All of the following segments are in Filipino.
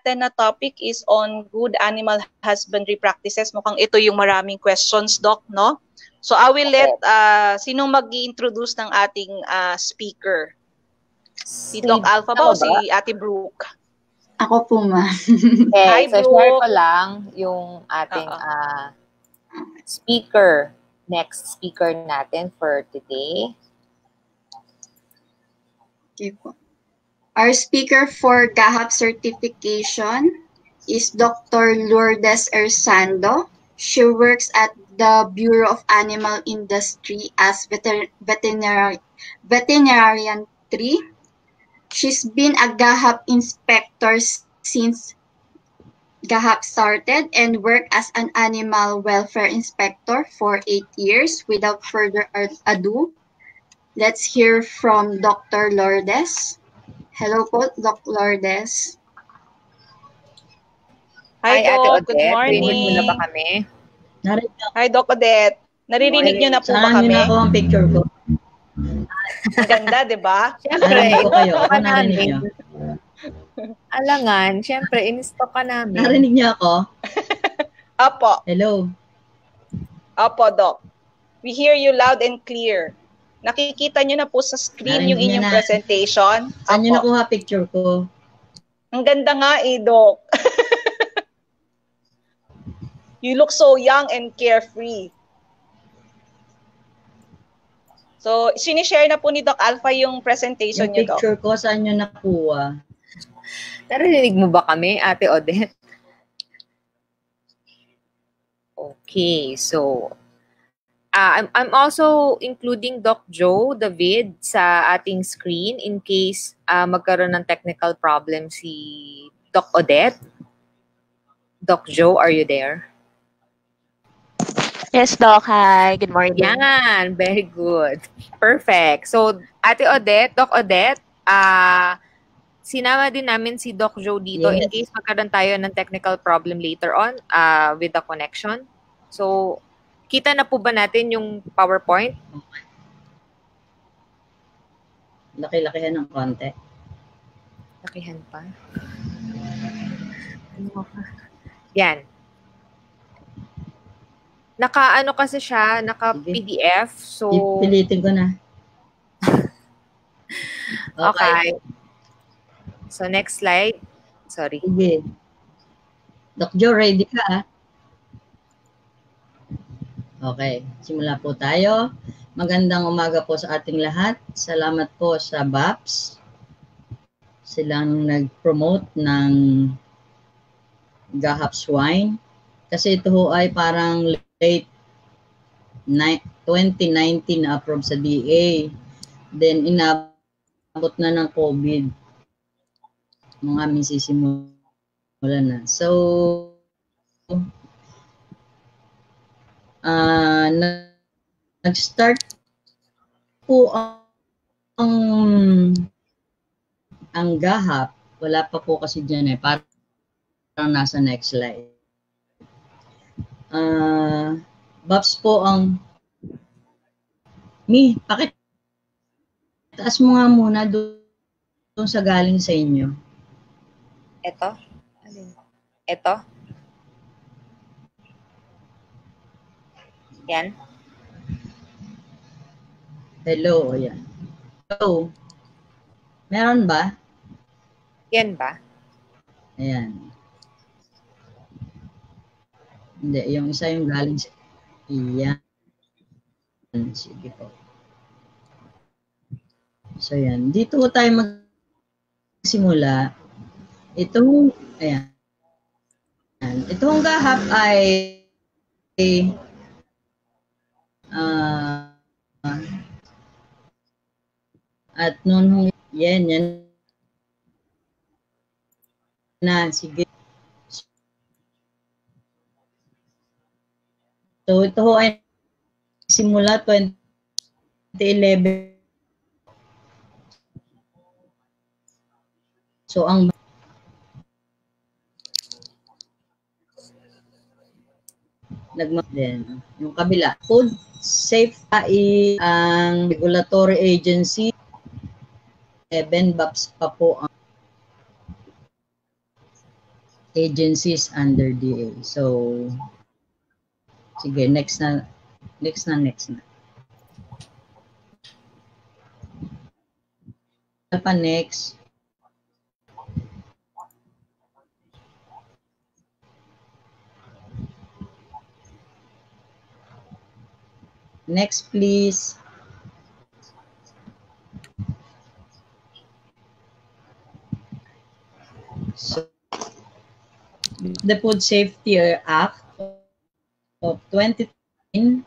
natin na topic is on good animal husbandry practices. Mukhang ito yung maraming questions, Doc, no? So I will let, sinong mag-i-introduce ng ating speaker? Si Doc Alpha ba o si Ate Brooke? Ako po, ma'am. Okay, so share ko lang yung ating speaker, next speaker natin for today. Okay po. Our speaker for GAHAP certification is Dr. Lourdes Ersando. She works at the Bureau of Animal Industry as veterinarian 3. She's been a GAHAP inspector since GAHAP started and worked as an animal welfare inspector for 8 years. Without further ado, let's hear from Dr. Lourdes. Hello po, Doc Lourdes. Hi, Doc. Good morning. Narinig niyo na ba kami? Hi, Doc Odette. Naririnig niyo na po ba kami? Saan niyo na ako ang picture ko? Ang ganda, di ba? Siyempre, ko kayo. Ako in-stock narinig namin. niyo. Alangan, siyempre, in-stock ka namin. Narinig niyo ako? Apo. Hello? Apo, Doc. We hear you loud and clear. Nakikita niyo na po sa screen Narinig yung inyong niyo na. presentation. Saan niyo Apo. nakuha picture ko? Ang ganda nga eh, Doc. You look so young and carefree. So, sinishare na po ni Doc Alpha yung presentation Yung niyo, Doc. picture ko, saan niyo nakuha? Narinig mo ba kami, Ate Odette? Okay, so I'm also including Doc Joe David sa ating screen in case magkaroon ng technical problem si Doc Odette. Doc Joe, are you there? Yes, Doc. Hi. Good morning. Yan, very good. Perfect. So, Ate Odette, Doc Odette, sinama din namin si Doc Joe dito in case magkaroon tayo ng technical problem later on with the connection. So, kita na po ba natin yung PowerPoint? Laki-lakihan ng konti. Lakihan pa. Yan. Naka-ano kasi siya, naka-PDF. So, Pilitin ko na. okay. So, next slide. Sorry. Sige. Doc Joe, ready ka? Okay, simula po tayo. Magandang umaga po sa ating lahat. Salamat po sa BAPS. Silang nag-promote ng GAHAP swine. Kasi ito ho ay parang late 2019 na approve sa DA. Then inabot na ng COVID. Mga aming sisimulan na. So, nag-start po ang GAHAP. Wala pa po kasi dyan eh. Parang nasa next slide. BAPS po ang pakitaas mo nga muna doon sa galing sa inyo. Ito? Ito? Yan. Hello, yan. Hello. Meron ba? Yan ba? Ayan. Hindi, yung isa yung galing sa... Iyan. Sige po. So, yan. Dito tayo magsimula. Itong, ayan. Itong GAHAP ay at noon yan na, sige. So, ito ho ay simula 2011. So, ang din yung kabila. Food Safety ang regulatory agency. 7 BAPS pa po ang agencies under DA. So, sige, next na. Pa next. Next, please. So, the Food Safety Act of 2010,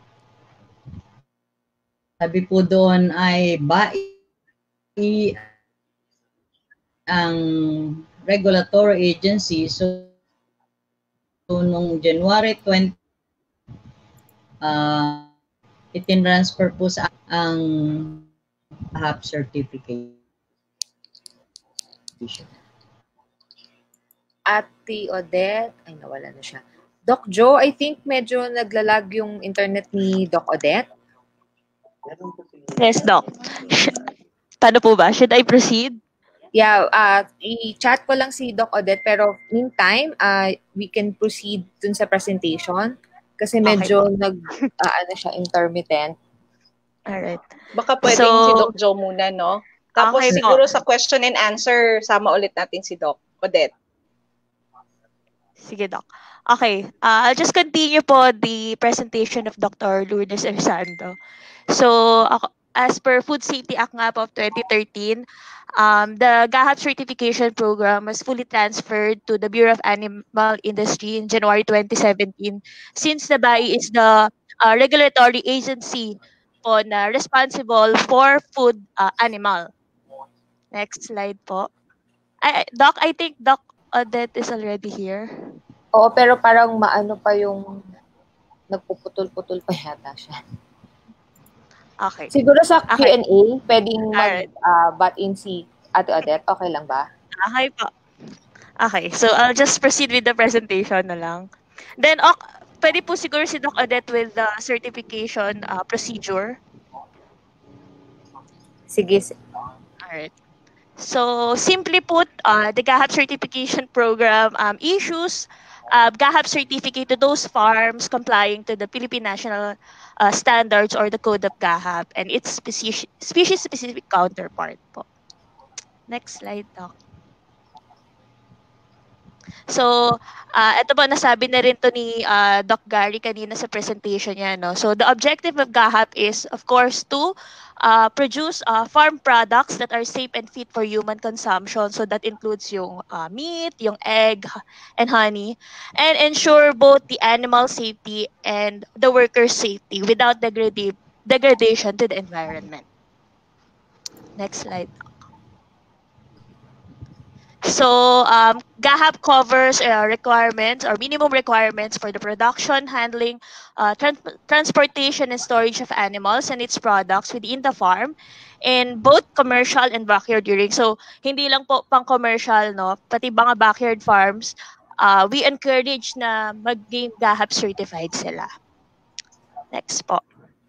sabi po doon ay ang regulatory agency. So nung January 20, itinransfer po sa ang GAHAP certification. Ate Odette, ay nawala na siya. Doc Joe, I think medyo naglalag yung internet ni Doc Odette. Yes, Doc. Paano po ba? Should I proceed? Yeah, i-chat ko lang si Doc Odette, pero meantime, we can proceed dun sa presentation kasi medyo ano siya, intermittent. Alright. Baka pwedeng si Doc Joe muna, no? Tapos Okay siguro sa question and answer, sama ulit natin si Doc Odette. Sige, Doc. Okay. I'll just continue po the presentation of Dr. Lourdes Erzando. So, as per Food Safety Act nga po of 2013, the GAHAP certification program was fully transferred to the Bureau of Animal Industry in January 2017 since the BAI is the regulatory agency po na responsible for food animal. Next slide po. Doc, I think Doc Odette is already here. Oo, pero parang maano pa yung nagpuputol-putol pa yata siya. Okay. Siguro sa Q&A, pwedeng mag-butt in si Ate Odette. Okay lang ba? Okay po. Okay, so I'll just proceed with the presentation na lang. Then, pwede po siguro si Doc Odette with the certification procedure. Sige. Alright. So, simply put, the GAHAP certification program issues GAHAP certificate to those farms complying to the Philippine National Standards or the Code of GAHAP and its species-specific counterpart po. Next slide, Doc. So, ito po, nasabi na rin to ni Doc Gary kanina sa presentation niya. No? So, the objective of GAHAP is, of course, to produce farm products that are safe and fit for human consumption. So, that includes yung meat, yung egg, and honey, and ensure both the animal safety and the worker safety without degradation to the environment. Next slide. So, GAHAP covers requirements or minimum requirements for the production, handling, transportation, and storage of animals and its products within the farm in both commercial and backyard rearing. So, hindi lang po pang-commercial, no? Pati mga backyard farms, we encourage na mag-game GAHAP certified sila. Next po.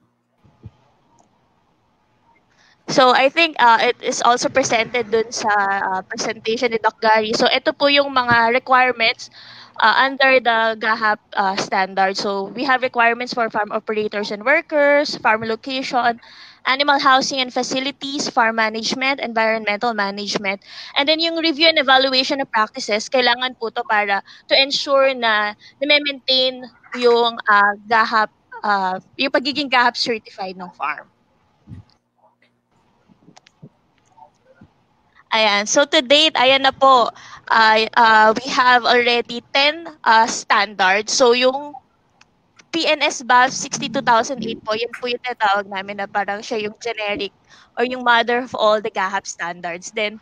So I think it is also presented dun sa presentation ni Doc Gary. So ito po yung mga requirements under the GAHAP standard. So we have requirements for farm operators and workers, farm location, animal housing and facilities, farm management, environmental management. And then yung review and evaluation of practices, kailangan po to para to ensure na na-maintain yung GAHAP, yung pagiging GAHAP certified ng farm. Ayan. So to date, ayan na po, we have already 10 standards. So yung PNS BAF 62008 po, yun po yung tatawag namin na parang siya yung generic or yung mother of all the GAHAP standards. Then,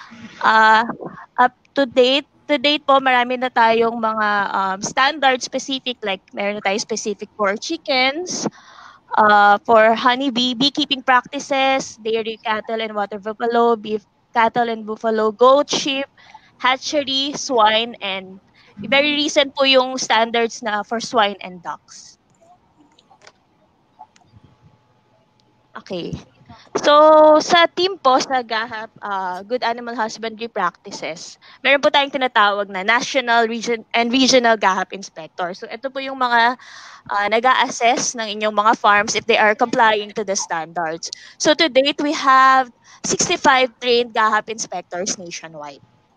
up to date po, marami na tayong mga standard specific, like meron na tayo specific for chickens, for honeybee, beekeeping practices, dairy cattle and water buffalo, beef cattle and buffalo, goat, sheep, hatchery, swine, and very recent po yung standards na for swine and ducks. Okay. So, sa team po sa GAHAP, Good Animal Husbandry Practices, meron po tayong tinatawag na National and Regional GAHAP Inspector. So, ito po yung mga nag-a-assess ng inyong mga farms if they are complying to the standards. So, to date, we have 65 trained GAHAP inspectors nationwide.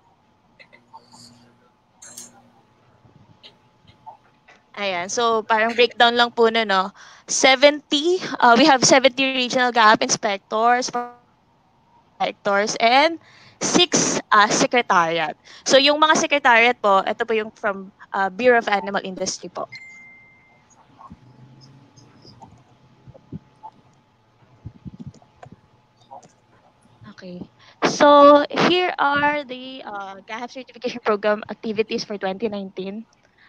Ayan, so parang breakdown lang po na, no? 70, we have 70 regional GAHAP inspectors, and 6 secretariat. So yung mga secretariat po, ito po yung from Bureau of Animal Industry po. Okay. So here are the GAHAP certification program activities for 2019.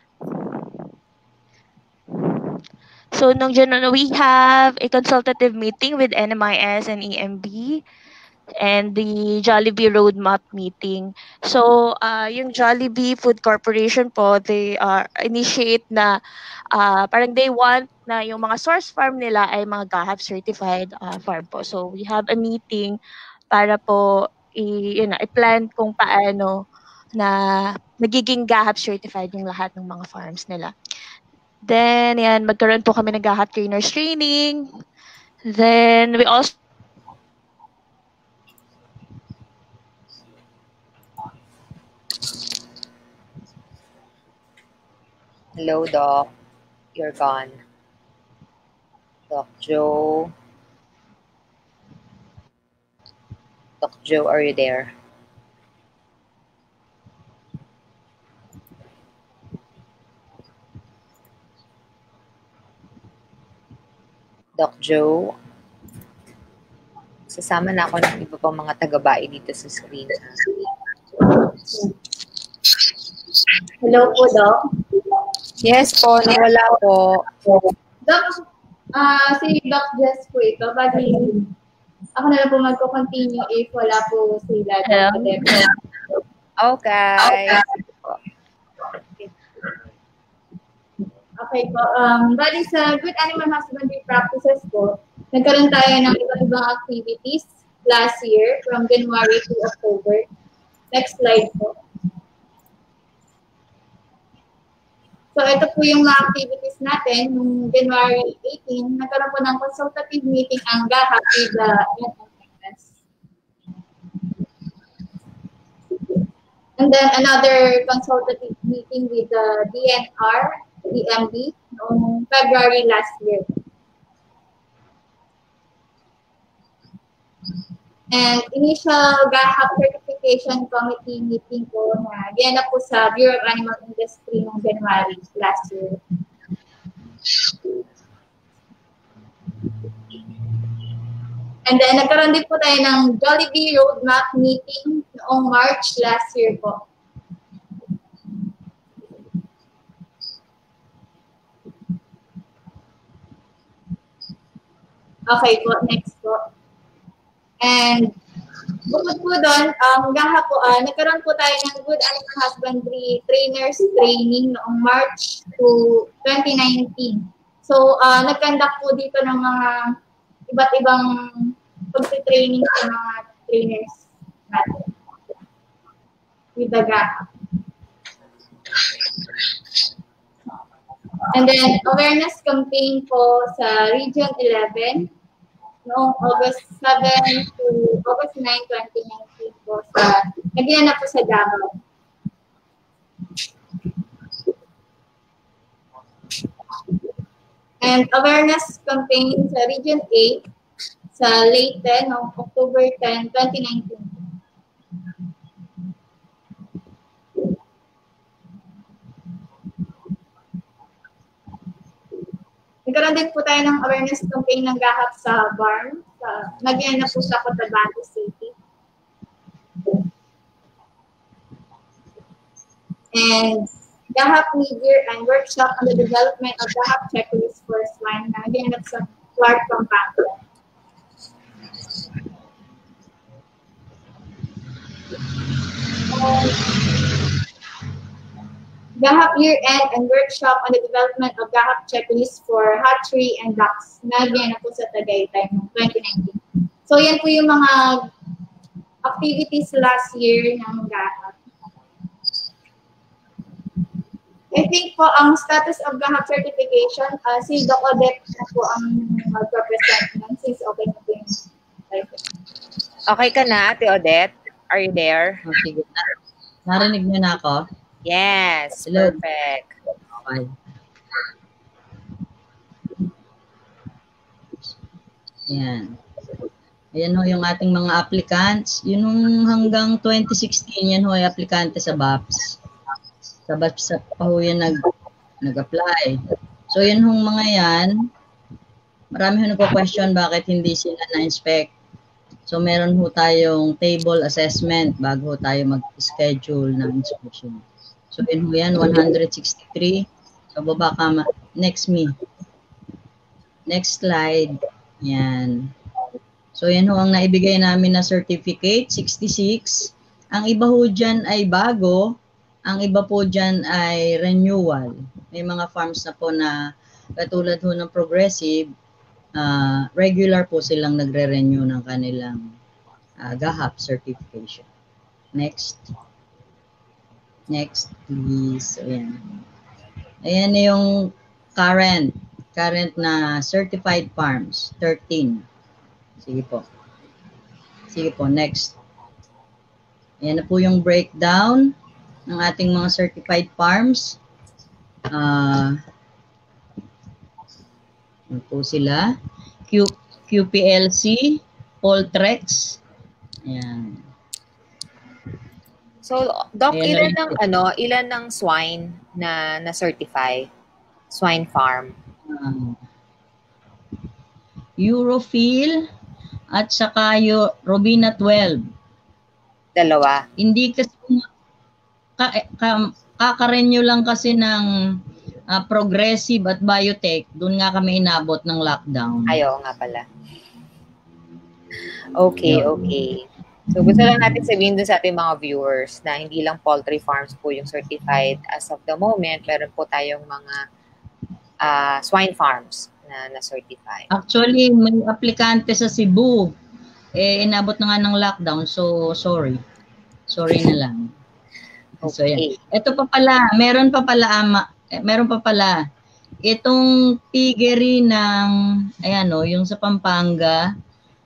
So, nung January, we have a consultative meeting with NMIS and EMB and the Jollibee Roadmap meeting. So, yung Jollibee Food Corporation po, they initiate na parang they want na yung mga source farm nila ay mga GAHAP certified farm po. So, we have a meeting para po i-plan kung paano na nagiging GAHAP certified yung lahat ng mga farms nila. Then, yan, magkaroon po kami ng GAHAP trainers training. Then, we also Hello, Doc. You're gone. Doc Joe. Doc Joe, are you there? Doc Joe. Sasama na ako ng iba pang mga taga-bae dito sa screen. Hello po, Doc. Yes po, nawala po. Doc, si Doc Jess po ito. Bali, ako na lang po magko-continue if wala po sila. Okay. Okay po. Bali sa Good Animal Husbandry Practices po, nagkaroon tayo ng iba't ibang activities last year from January to October. Next slide po. So ito po yung mga activities natin. Noong January 18, nagkaroon po ng consultative meeting ang GAHAP with the NMIS. And then another consultative meeting with the DNR, EMB, noong February last year. And initial GAHAP certification committee meeting po na ginanap po sa Bureau of Animal Industry noong January last year. And then nagkaroon din po tayo ng Jollibee Roadmap meeting noong March last year po. Okay po, next po. And bukod po doon, GAHAP po, nagkaroon po tayo ng Good Animal Husbandry Trainers Training noong March to 2019. So, nag-conduct po dito ng mga iba't ibang pag-training sa mga trainers natin with the GAHAP. And then, awareness campaign po sa Region 11 noong August 7 to August 9, 2019 po naginanap po sa Davao. And awareness campaign sa Region 8 sa Leyte noong October 10, 2019. Nagkaroon din po tayo ng awareness campaign ng GAHAP sa BARM. Naginanap po sa Cotabato City. And GAHAP Media and Workshop on the Development of GAHAP Checklist for Swine na naginanap sa Clark, Pampanga. GAHAP Year-End and Workshop on the Development of GAHAP Checklist for Hatchery and Ducks na ginanap po sa Tagaytay noong 2019. So yan po yung mga activities last year ng GAHAP. I think po ang status of GAHAP certification, si Doc Odette na po ang mag-represent nun since okay na po yung title. Okay ka na, Ate Odette? Are you there? Okay. Narinig niyo na ako? Yes, Hello. perfect. Okay. Ayan. Ayan ho yung ating mga applicants. Yun hanggang 2016, yan ho ay aplikante sa BAPS. Sa BAPS pa ho yan nag-apply. So yan hong mga yan, marami ho nagko-question bakit hindi sila na-inspect. So meron ho tayong table assessment bago ho tayo mag-schedule ng inspection. So yun ho yan, 163. So baba ka, next slide. Yan. So yan ho ang naibigay namin na certificate, 66. Ang iba ho dyan ay bago, ang iba po dyan ay renewal. May mga farms na po na katulad ho ng progressive, regular po silang nagre-renew ng kanilang GAHAP certification. Next. Next, please. Ayan. Ayan yung current na certified farms, 13. Sige po. Sige po, next. Ayan na po yung breakdown ng ating mga certified farms. Ano po sila? QPLC, Poltrex. Ayan. So, Doc, Ayan ilan ng swine na certify? Swine farm. Eurofil at saka Robina 12. Dalawa. Hindi kasi kakarenew lang kasi ng progressive at biotech. Doon nga kami inabot ng lockdown. Ayaw nga pala. Okay, okay. So gusto lang natin sabihin dun sa ating mga viewers na hindi lang poultry farms po yung certified as of the moment. Meron po tayong mga swine farms na certified. Actually, may aplikante sa Cebu. Inabot na nga ng lockdown. So, sorry. Sorry na lang. Okay. So, yan. Ito pa pala, meron pa pala. Itong piggery ng, ayan o, yung sa Pampanga,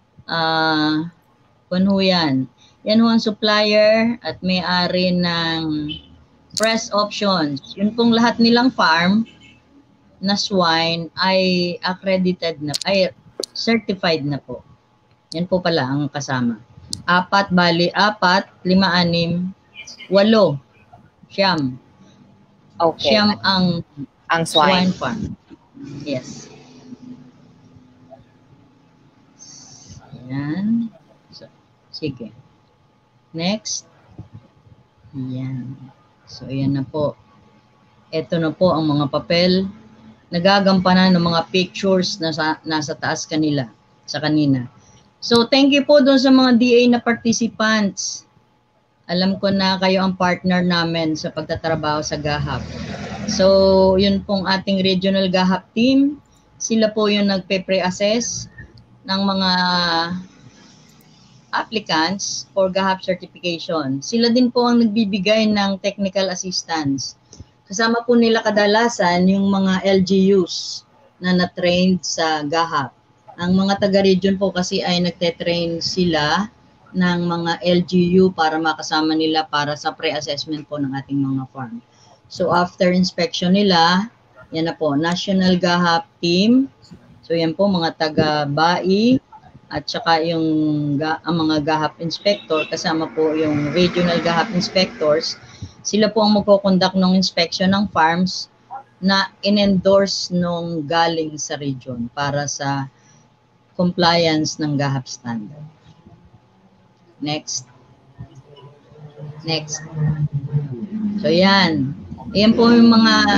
kung yan. Yan ho ang supplier at may-ari ng Press Options. Yun pong lahat nilang farm na swine ay accredited na, ay certified na po. Yan po pala ang kasama. 4, 5, 6, 8, Siyam. Okay. Siyam ang swine farm. Yes. Ayan. So, sige. Next. Ayan. So, ayan na po. Ito na po ang mga papel. Nagagampanan ng mga pictures na nasa taas kanina. So, thank you po doon sa mga DA na participants. Alam ko na kayo ang partner namin sa pagtatrabaho sa GAHAP. So, yun pong ating regional GAHAP team. Sila po yung nagpe-pre-assess ng mga applicants for GAHAP certification. Sila din po ang nagbibigay ng technical assistance. Kasama po nila kadalasan yung mga LGUs na na-trained sa GAHAP. Ang mga taga-region po kasi ay nagte-train sila ng mga LGU para makasama nila para sa pre-assessment po ng ating mga farm. So after inspection nila, yan na po, National GAHAP team. So yan po mga taga-BAI at saka ang mga GAHAP inspector, kasama po yung regional GAHAP inspectors. Sila po ang magko-conduct ng inspection ng farms na in-endorse nung galing sa region para sa compliance ng GAHAP standard. Next. So yan. Ayan po yung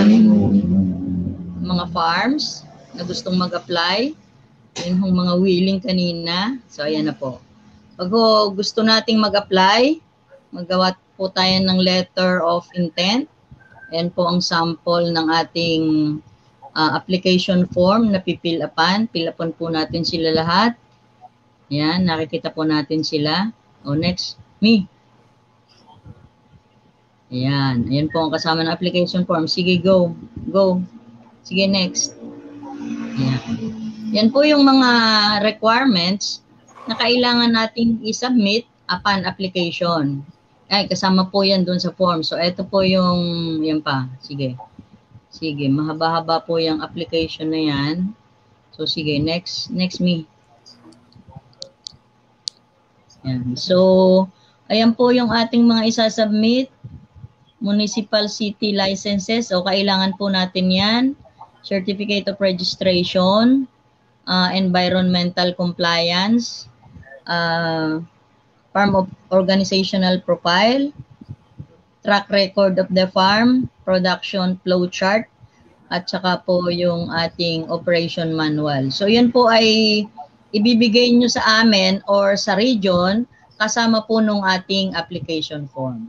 mga farms na gustong mag-apply. Yan yung mga willing kanina. So ayan na po. Pag gusto nating mag-apply, magawa po tayo ng letter of intent. Ayan po ang sample ng ating application form na pipil-upan. Pil-upan po natin sila lahat. Yan, nakikita po natin sila. O, next, me. Ayan, ayan po ang kasama ng application form. Sige, go. Go. Sige, next. Ayan. Yan po yung mga requirements na kailangan nating i-submit upon application. Ay, kasama po yan dun sa form. So, ito po yung, yan pa. Sige. Sige, mahaba-haba po yung application na yan. So, sige, next me. Yan. So, ayan po yung ating mga isasubmit. Municipal city licenses. O, kailangan po natin yan. Certificate of registration. Environmental compliance. Farm of organizational profile. Track record of the farm. Production flow chart. At saka po yung ating operation manual. So, yan po ay ibibigay nyo sa amin or sa region kasama po nung ating application form.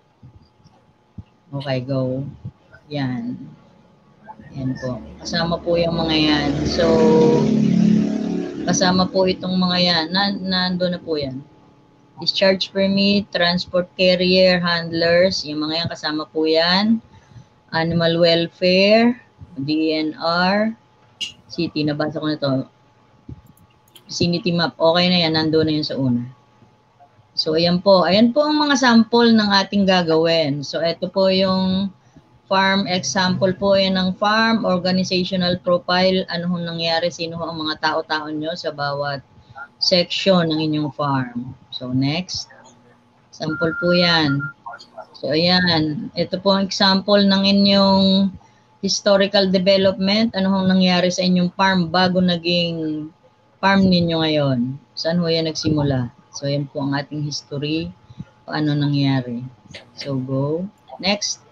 Okay, go. Yan. Yan po. Kasama po yung mga yan. So, kasama po itong mga yan. Nandun na po yan. Discharge permit, transport carrier, handlers. Yung mga yan, kasama po yan. Animal welfare, DNR, city. Nabasa ko na to. Vicinity map. Okay na yan. Nandun na yun sa una. So, ayan po. Ayan po ang mga sample ng ating gagawin. So, ito po yung farm example po yan ng farm, organizational profile, ano hong nangyari, sino ang mga tao-tao nyo sa bawat section ng inyong farm. So, next. Sample po yan. So, ayan. Ito po ang example ng inyong historical development. Ano hong nangyari sa inyong farm bago naging farm ninyo ngayon. Saan ho yan nagsimula? So, yan po ang ating history. Paano nangyari. So, go. Next.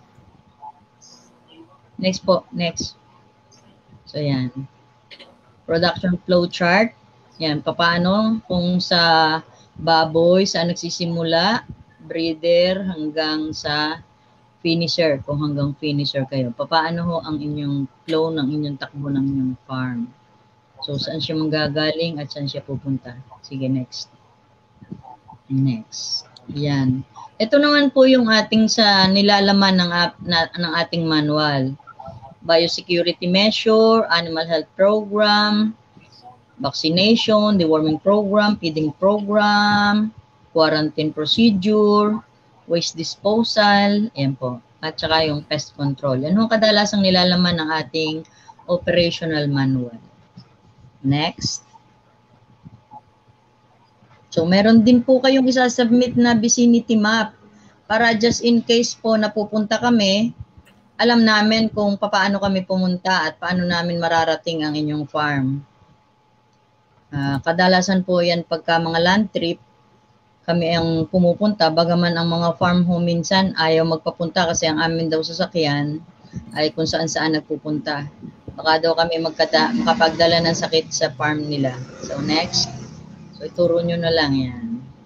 Next po. Next. So, yan. Production flow chart. Yan. Paano kung sa baboy, saan nagsisimula, breeder, hanggang sa finisher. Kung hanggang finisher kayo. Paano ho ang inyong flow ng inyong takbo ng inyong farm. So, saan siya manggagaling at saan siya pupunta. Sige, next. Next. Yan. Ito naman po yung ating sa nilalaman ng ating manual. Biosecurity measure, animal health program, vaccination, deworming program, feeding program, quarantine procedure, waste disposal, yan po. At saka yung pest control. Yan yung kadalasang nilalaman ng ating operational manual. Next. So, meron din po kayong isasubmit na vicinity map para just in case po napupunta kami, alam namin kung paano kami pumunta at paano namin mararating ang inyong farm. Kadalasan po yan pagka mga land trip, kami ang pumupunta, bagaman ang mga farm home minsan ayaw magpapunta kasi ang amin daw sasakyan ay kung saan-saan nagpupunta. Baka daw kami makapagdala ng sakit sa farm nila. So, next. So, ituro nyo na lang yan.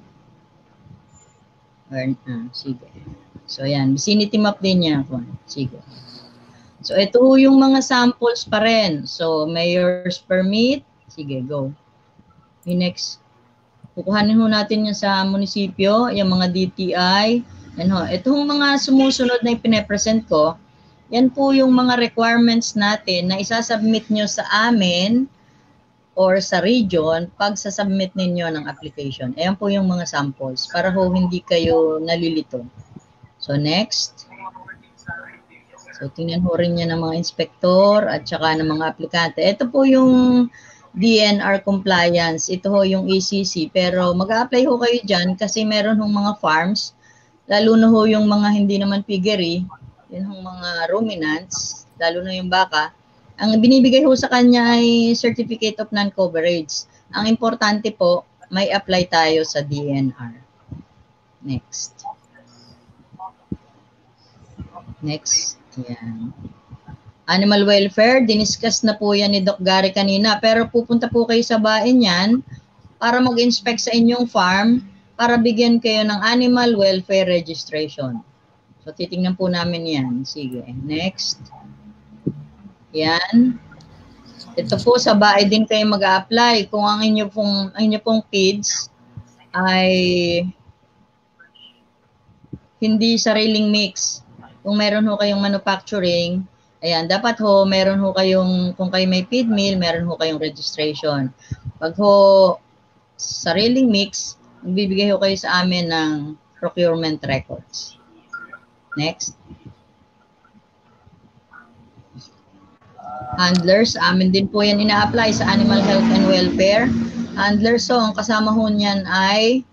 Sige. So, yan. Vicinity map din yan. Sige. So, ito yung mga samples pa rin. So, mayor's permit. Sige, go. Yung next. Kukuhanin ho natin yan sa munisipyo. Yung mga DTI. Yan ho. Itong mga sumusunod na ipine-present ko, yan po yung mga requirements natin na isasubmit nyo sa amin or sa region pag sasubmit ninyo ng application. Ayan po yung mga samples para ho hindi kayo nalilito. So next. So tingnan ho rin yan ng mga inspektor at saka ng mga aplikante. Ito po yung DNR compliance. Ito ho yung ECC. Pero mag-a-apply ho kayo dyan kasi meron hong mga farms, lalo na ho yung mga hindi naman piggery, yun hong mga ruminants, lalo na yung baka. Ang binibigay ho sa kanya ay Certificate of Non-Coverage. Ang importante po, may apply tayo sa DNR. Next. Next. Yan. Animal welfare, diniscuss na po yan ni Doc Gary kanina. Pero pupunta po kayo sa bayan yan para mag-inspect sa inyong farm para bigyan kayo ng animal welfare registration. So, titingnan po namin yan. Sige. Next. Yan. Ito po sa bahay din kayo mag-a-apply. Kung ang inyo pong kids ay hindi sariling mix. Kung meron ho kayong manufacturing, ayan, dapat ho meron ho kayong, kung kayo may feed mill, meron ho kayong registration. Pag ho sariling mix, magbibigay ho kayo sa amin ng procurement records. Next. Handlers, amin din po yan ina-apply sa Animal Health and Welfare. Handlers, so ang kasama ho niyan ay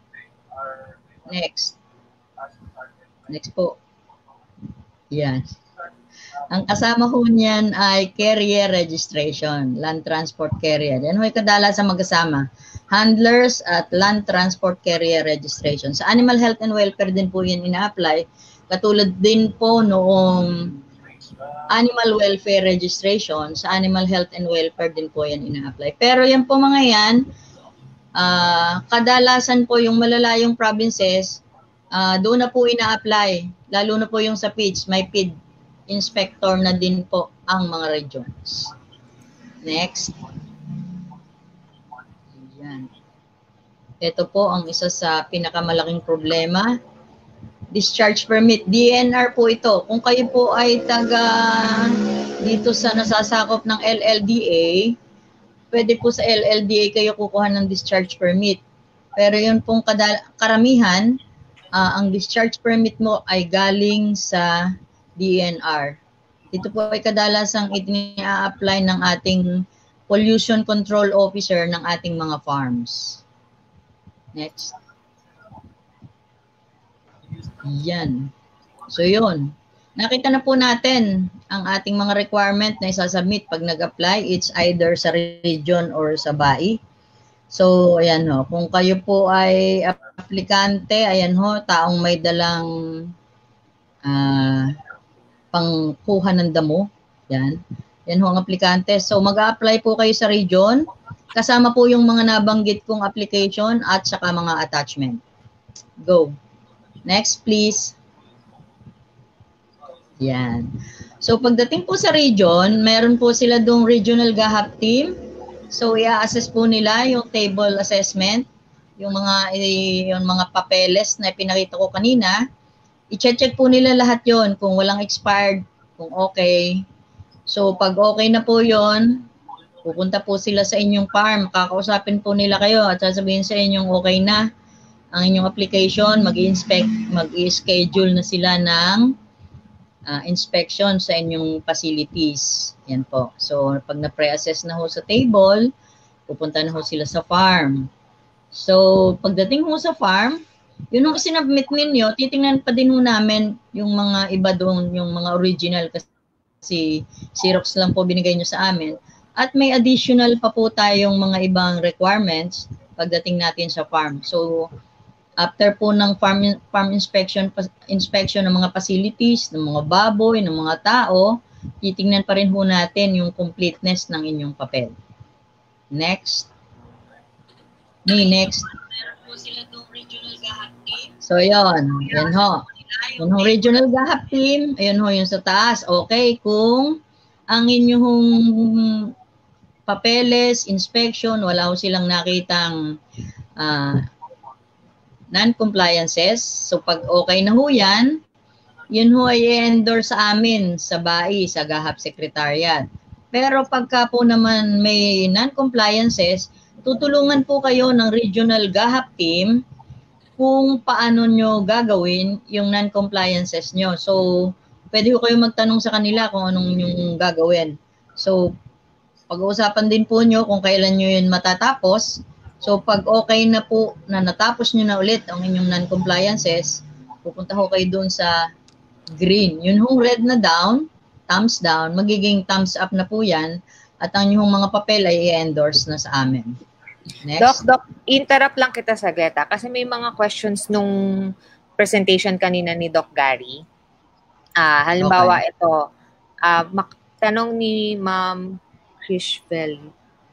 next. Next po. Yan. Ang kasama ho niyan ay carrier registration, land transport carrier. Yan ho ay kadalasan magkasama. Handlers at land transport carrier registration. Sa Animal Health and Welfare din po yan ina-apply. Katulad din po noong Animal Welfare Registration, sa Animal Health and Welfare din po yan ina-apply. Pero yan po mga yan, kadalasan po yung malalayong provinces, doon na po ina-apply. Lalo na po yung sa PIDS, may PID inspector na din po ang mga regions. Next. Yan. Ito po ang isa sa pinakamalaking problema. Discharge permit. DNR po ito. Kung kayo po ay taga dito sa nasasakop ng LLDA, pwede po sa LLDA kayo kukuha ng discharge permit. Pero yun pong karamihan, ang discharge permit mo ay galing sa DNR. Ito po ay kadalasang ini-apply ng ating pollution control officer ng ating mga farms. Next. Yan. So yun. Nakita na po natin ang ating mga requirement na isasubmit pag nag-apply. It's either sa region or sa BAI. So ayan ho. Kung kayo po ay aplikante, ayan ho, taong may dalang pangkuha ng damo. Yan. Yan ho ang aplikante. So mag-a-apply po kayo sa region. Kasama po yung mga nabanggit kong application at saka mga attachment. Go. Next, please. Yan. So, pagdating po sa region, meron po sila doong regional GAHAP team. So, i-assess po nila yung table assessment, yung mga papeles na pinakita ko kanina. I-check po nila lahat yon kung walang expired, kung okay. So, pag okay na po yon, pupunta po sila sa inyong farm. Kakausapin po nila kayo at sasabihin sa inyong okay na ang inyong application, mag-i-schedule na sila ng inspection sa inyong facilities. Yan po. So, pag na-pre-assess na ho sa table, pupunta na ho sila sa farm. So, pagdating ho sa farm, yun ang sinubmit ninyo, titingnan pa din ho namin yung mga iba doon, yung mga original kasi Xerox lang po binigay nyo sa amin. At may additional pa po tayong mga ibang requirements pagdating natin sa farm. So, after po ng farm inspection ng mga facilities, ng mga baboy, ng mga tao, titingnan pa rin ho natin yung completeness ng inyong papel. Next. Next. So, yun. Yan ho. Yung regional GAHAP team, ayun ho yung sa taas. Okay, kung ang inyong papeles, inspection, wala ho silang nakitang non-compliances. So, pag okay na ho yan, yun ho ay i-endorse sa amin sa BAI, sa GAHAP Secretariat. Pero pagka po naman may non-compliances, tutulungan po kayo ng regional GAHAP team kung paano nyo gagawin yung non-compliances nyo. So, pwede ko kayo magtanong sa kanila kung anong yung gagawin. So, pag-uusapan din po nyo kung kailan nyo yun matatapos. So, pag okay na po na natapos nyo na ulit ang inyong non-compliances, pupunta ho kayo doon sa green. Yun hong red na down, thumbs down, magiging thumbs up na po yan at ang inyong mga papel ay i-endorse na sa amin. Next. Doc, interrupt lang kita sa Geta kasi may mga questions nung presentation kanina ni Doc Gary. Halimbawa ito, tanong ni Ma'am Krishbeli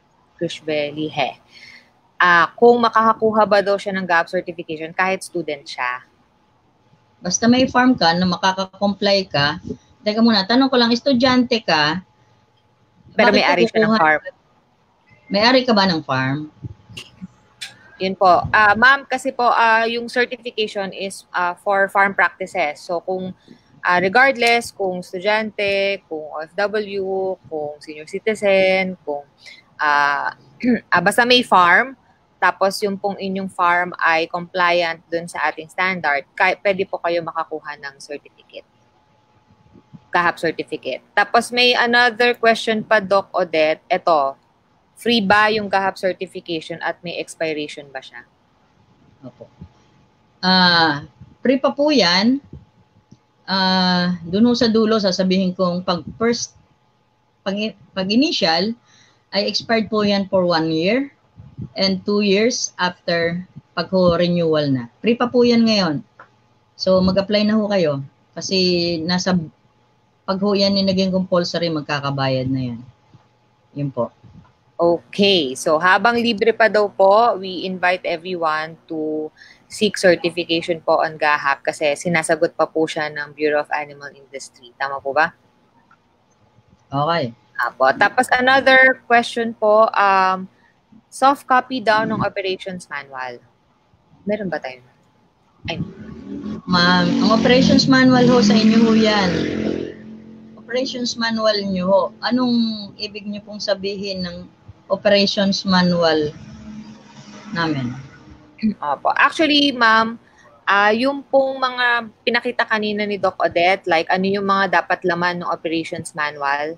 kung makakakuha ba daw siya ng GAHAP certification kahit student siya? Basta may farm ka na makaka-comply ka. Teka muna, tanong ko lang, estudyante ka, Pero Bakit may-ari siya ng kukuha? farm. May-ari ka ba ng farm? Yun po. Ma'am, kasi po yung certification is for farm practices. So kung regardless kung estudyante, kung OFW, kung senior citizen, kung basta may farm, tapos yung pong inyong farm ay compliant dun sa ating standard, pwede po kayo makakuha ng certificate. GAHAP certificate. Tapos may another question pa, Doc Odette. Ito, free ba yung GAHAP certification at may expiration ba siya? Opo. Free pa po yan. Doon sa dulo, sasabihin kong pag initial, ay expired po yan for 1 year and 2 years after pag-renewal na. Free pa po yan ngayon. So mag-apply na ho kayo kasi nasa pag ho yan naging compulsory, magkakabayad na yan. Yun po. Okay. So habang libre pa daw po, we invite everyone to seek certification po on GAHAP kasi sinasagot pa po siya ng Bureau of Animal Industry. Tama po ba? Okay. Apo. Tapos another question po, soft copy daw ng operations manual. Meron ba tayo? Ma'am, ang operations manual ho sa inyo ho yan. Operations manual nyo ho. Anong ibig nyo pong sabihin ng operations manual namin? Opo. Actually, ma'am, yung pong mga pinakita kanina ni Doc Odette, like ano yung mga dapat laman ng operations manual,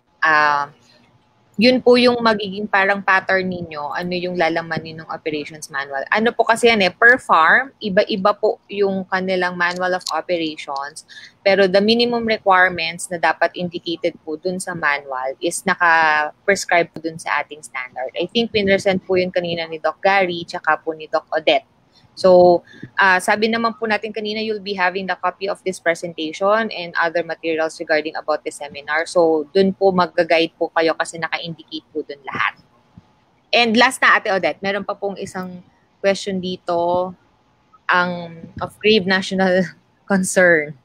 yun po yung magiging parang pattern ninyo, ano yung lalamanin ng operations manual. Ano po kasi yan per farm, iba-iba po yung kanilang manual of operations, pero the minimum requirements na dapat indicated po dun sa manual is naka-prescribe po dun sa ating standard. I think pinresent po yun kanina ni Doc Gary, tsaka po ni Doc Odette. So, sabi naman po natin kanina, you'll be having the copy of this presentation and other materials regarding about the seminar. So, dun po mag-guide po kayo kasi naka-indicate po dun lahat. And last na, Ate Odette, meron pa pong isang question dito of grave national concern.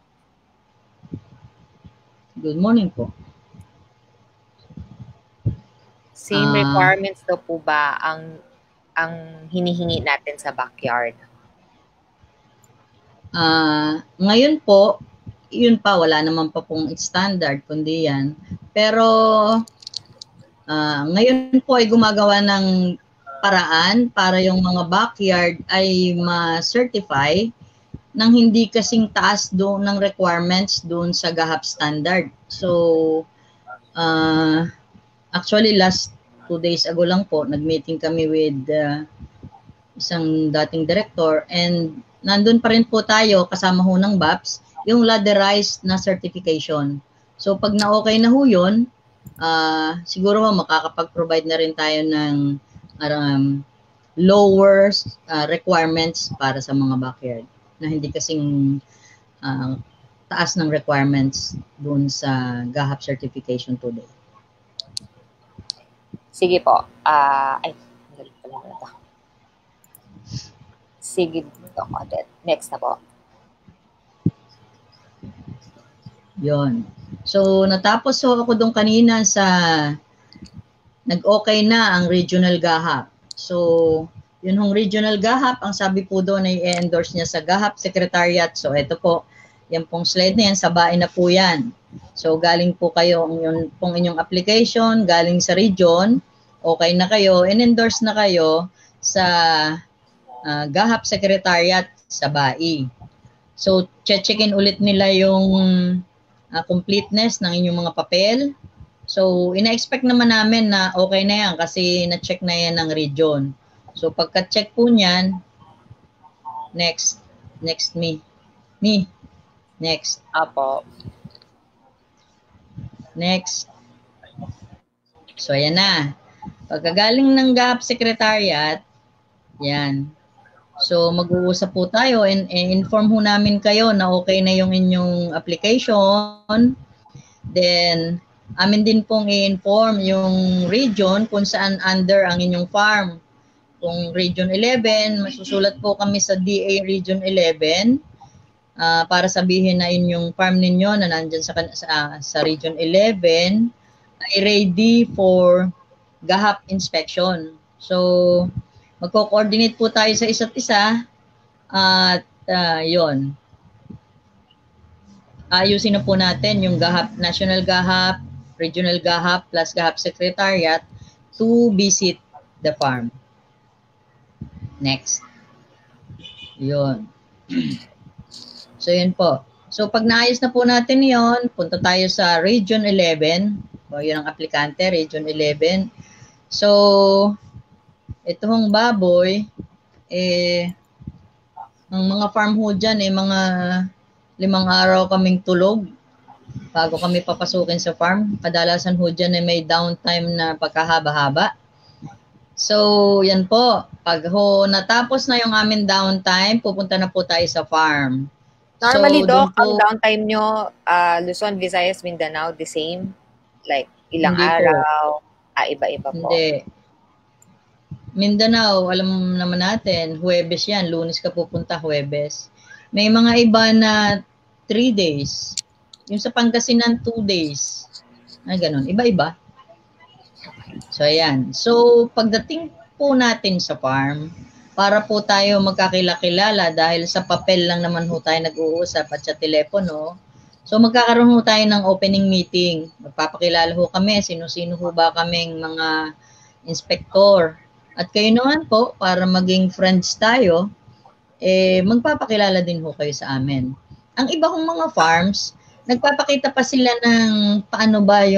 Good morning po. Same requirements daw po ba ang hinihingi natin sa backyard? Ngayon po, yun pa, wala naman pa pong standard, kundi yan. Pero, ngayon po ay gumagawa ng paraan para yung mga backyard ay ma-certify nang hindi kasing taas doon ng requirements doon sa GAHAP standard. So, actually, last 2 days ago lang po, nag-meeting kami with isang dating director and nandun pa rin po tayo kasama ho ng BAPS, yung ladderized na certification. So pag na-okay na ho yun, siguro makakapag-provide na rin tayo ng lower requirements para sa mga backyard na hindi kasing taas ng requirements dun sa GAHAP certification today. Sige po. Sige, Doc Odette. Next na po. Yon. So, natapos ho ako doon kanina sa nag-okay na ang regional GAHAP. So, yun hong regional GAHAP, ang sabi po doon ay i-endorse niya sa GAHAP Secretariat. So, ito po, yan pong slide na yan, sabain na po yan. So, galing po kayo, yung pong inyong application, galing sa region, okay na kayo, in-endorse na kayo sa GAHAP Secretariat sa BAI. So, check-in ulit nila yung completeness ng inyong mga papel. So, ina-expect naman namin na okay na yan kasi na-check na yan ng region. So, pagka-check po niyan, next, next. Apo. Next. So, ayan na. Pagkagaling ng GAHAP Secretariat, yan. So, mag-uusap po tayo and inform ho namin kayo na okay na yung inyong application. Then, amin din pong i-inform yung region kung saan under ang inyong farm. Kung Region 11, masusulat po kami sa DA Region 11 para sabihin na inyong farm ninyo na nandyan sa Region 11 ay ready for GAHAP inspection. So, magko-coordinate po tayo sa isa't isa at yon. Ayusin na po natin yung GAHAP, National GAHAP, Regional GAHAP plus GAHAP Secretariat to visit the farm. Next. Yun. So, yun po. So, pag naayos na po natin yon, punta tayo sa Region 11. O, yun ang aplikante, Region 11. So, itong baboy, ang mga farm ho dyan, mga 5 araw kaming tulog bago kami papasukin sa farm. Kadalasan ho dyan may downtime na pagkahaba-haba. So, yan po. Pag ho natapos na yung amin downtime, pupunta na po tayo sa farm. Normally, So, Doc, po, ang downtime nyo, Luzon, Visayas, Mindanao, the same? Like, ilang Hindi po. araw? Iba-iba po. Hindi. Mindanao, alam naman natin, Huwebes yan. Lunes ka pupunta, Huwebes. May mga iba na 3 days. Yung sa Pangasinan, 2 days. Ganun. Iba-iba. So, ayan. So, pagdating po natin sa farm, para po tayo magkakilala dahil sa papel lang naman ho tayo nag-uusap at sa telepono. So, magkakaroon ho tayo ng opening meeting. Magpapakilala ho kami, sino-sino ho ba kaming mga inspektor. At kayo naman po, para maging friends tayo, magpapakilala din ho kayo sa amin. Ang iba kong mga farms, nagpapakita pa sila ng paano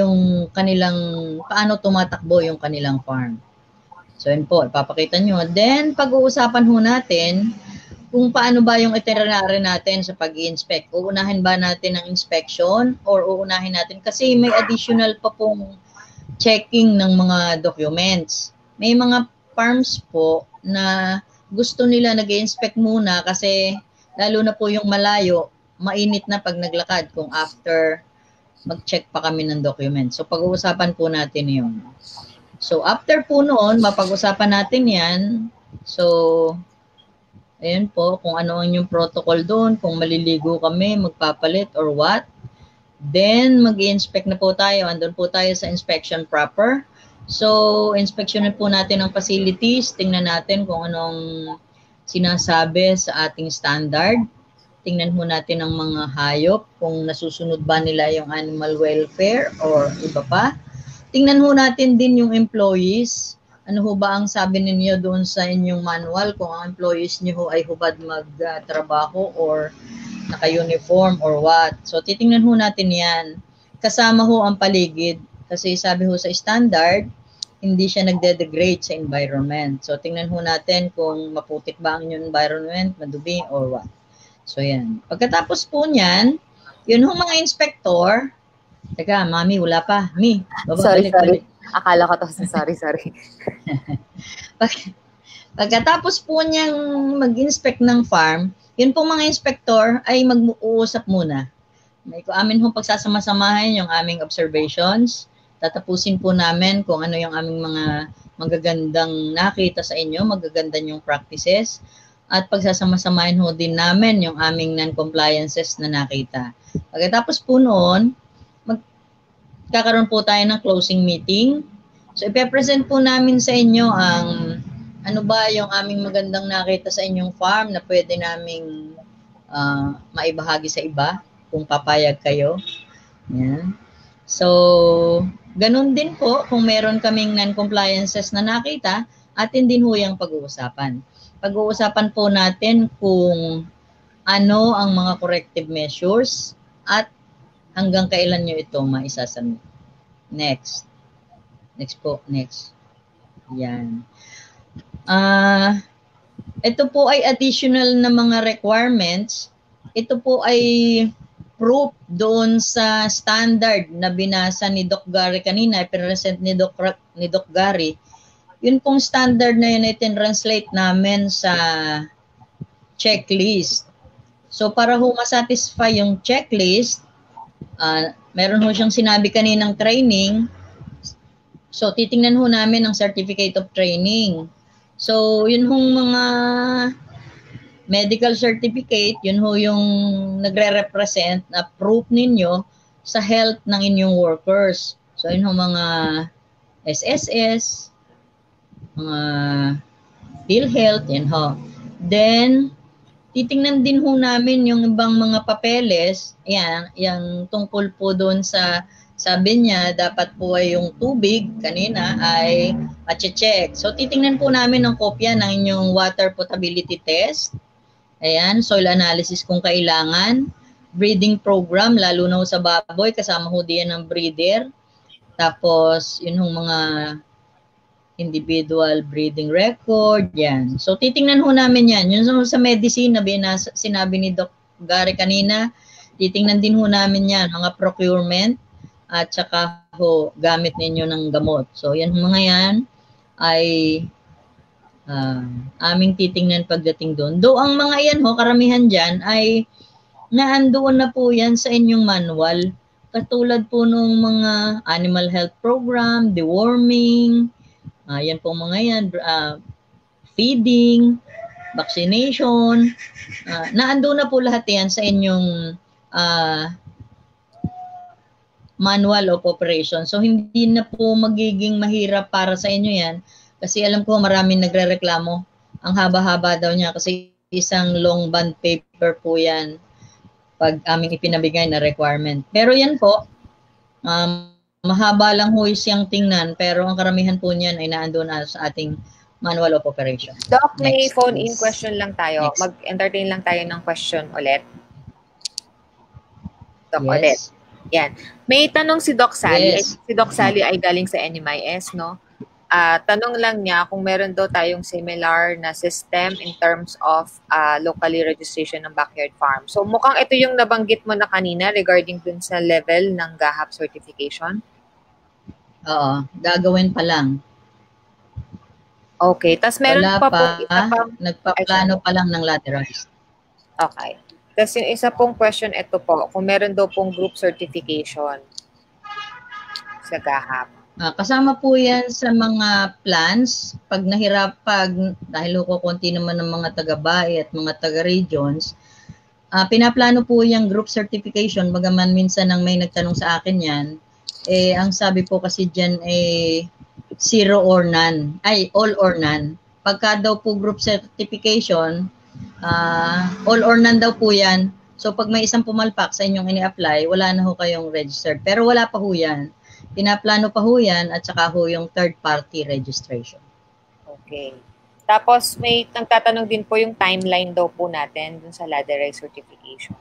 tumatakbo yung kanilang farm. So, yun po, ipapakita nyo. Then, pag-uusapan ho natin kung paano ba yung itinerary natin sa pag-i-inspect. Uunahin ba natin ang inspection or uunahin natin? Kasi may additional pa pong checking ng mga documents. May mga farms po na gusto nila nag-i-inspect muna kasi lalo na po yung malayo, mainit na pag naglakad kung after mag-check pa kami ng documents. So, pag-uusapan po natin yun. So, after po noon, mapag-usapan natin yan. So, ayun po, kung ano ang yung protocol doon, kung maliligo kami, magpapalit or what. Then, mag-i-inspect na po tayo. Andun po tayo sa inspection proper. So, inspeksyonan po natin ang facilities. Tingnan natin kung anong sinasabi sa ating standard. Tingnan po natin ang mga hayop, kung nasusunod ba nila yung animal welfare or iba pa. Tingnan ho natin din yung employees. Ano ho ba ang sabi ninyo doon sa inyong manual kung ang employees niyo ho ay hubad magtrabaho or naka-uniform or what. So, titingnan ho natin yan. Kasama ho ang paligid. Kasi sabi ho sa standard, hindi siya nagde-degrade sa environment. So, tingnan ho natin kung maputik ba ang inyong environment, madumi or what. So, yan. Pagkatapos po niyan, yun ho mga inspector. Teka, mami, wala pa. Mi, baba, Sorry. balik. Akala ko to. Sorry. Pagkatapos po niyang mag-inspect ng farm, yun po mga inspector ay mag-uusap muna. May amin hong pagsasama-samahin yung aming observations. Tatapusin po namin kung ano yung aming mga magagandang nakita sa inyo, magaganda yung practices. At pagsasama-samahin ho din namin yung aming non-compliances na nakita. Pagkatapos po noon, magkakaroon po tayo ng closing meeting. So, ipe-present po namin sa inyo ang ano ba yung aming magandang nakita sa inyong farm na pwede naming maibahagi sa iba kung papayag kayo. Yan. So, ganun din po kung meron kaming non-compliances na nakita, atin din ho yung pag-uusapan. Pag-uusapan po natin kung ano ang mga corrective measures at hanggang kailan nyo ito maisasamit. Next. Next po. Next. Yan. Ito po ay additional na mga requirements. Ito po ay proof doon sa standard na binasa ni Doc Gary kanina, i-present ni Doc Gary. Yun pong standard na yun ay translate namin sa checklist. So para ho masatisfy yung checklist, meron ho siyang sinabi kaninang training. So titingnan ho namin ang certificate of training. So yun hong mga medical certificate, yun ho yung nagre-represent na proof ninyo sa health ng inyong workers. So So, yun yung mga SSS, mga PhilHealth, yan ho. Then, titingnan din ho namin yung ibang mga papeles, yan, yung tungkol po doon sa, sabi niya, dapat po ay yung tubig kanina ay check. So, titingnan po namin ang kopya ng inyong water potability test. Ayan, soil analysis kung kailangan. Breeding program, lalo na ho sa baboy, kasama ho diyan ng breeder. Tapos, yun yung mga individual breeding record, yan. So, titingnan ho namin yan. Yun sa medicine, sinabi ni Doc Gary kanina, titingnan din ho namin yan, mga procurement, at saka ho, gamit ninyo ng gamot. So, yan mga yan ay aming titingnan pagdating doon. Though ang mga yan ho, karamihan dyan ay naandoon na po yan sa inyong manual. Katulad po nung mga animal health program, deworming, yan po mga yan, feeding, vaccination, naandoon na po lahat yan sa inyong manual of operation. So, hindi na po magiging mahirap para sa inyo yan kasi alam ko maraming nagre-reklamo. Ang haba-haba daw niya kasi isang long bond paper po yan pag aming ipinabigay na requirement. Pero yan po, mahaba lang ho siyang tingnan pero ang karamihan po niyan ay naandoon na sa ating manual of operation. Doc, may phone-in question lang tayo. Next. Mag-entertain lang tayo ng question ulit. Doc, Yes. ulit. Yan. May tanong si Doc Sally. Yes. Si Doc Sally ay galing sa NMIS, no? Tanong lang niya kung meron daw tayong similar na system in terms of locally registration ng backyard farm. So mukhang ito yung nabanggit mo na kanina regarding dun sa level ng GAHAP certification. Oo, gagawin pa lang. Okay. Tapos meron Wala pa pa, po isa pang... nagpaplano pa lang ng lateralized. Okay. Tapos yung isa pong question, ito po, kung meron daw pong group certification sa GAHAP. Kasama po yan sa mga plans. Pag dahil konti naman ng mga taga-bahay at mga taga-regions, pinaplano po yung group certification, bagaman minsan nang may nagtanong sa akin yan, ang sabi po kasi dyan zero or none, all or none. Pagka daw po group certification, all or none daw po yan. So pag may isang pumalpak sa inyong ini-apply, wala na ho kayong registered. Pero wala pa ho yan. Pinaplano pa ho yan at saka ho yung third party registration. Okay. Tapos may nagtatanong din po yung timeline daw po natin dun sa ladderized certification.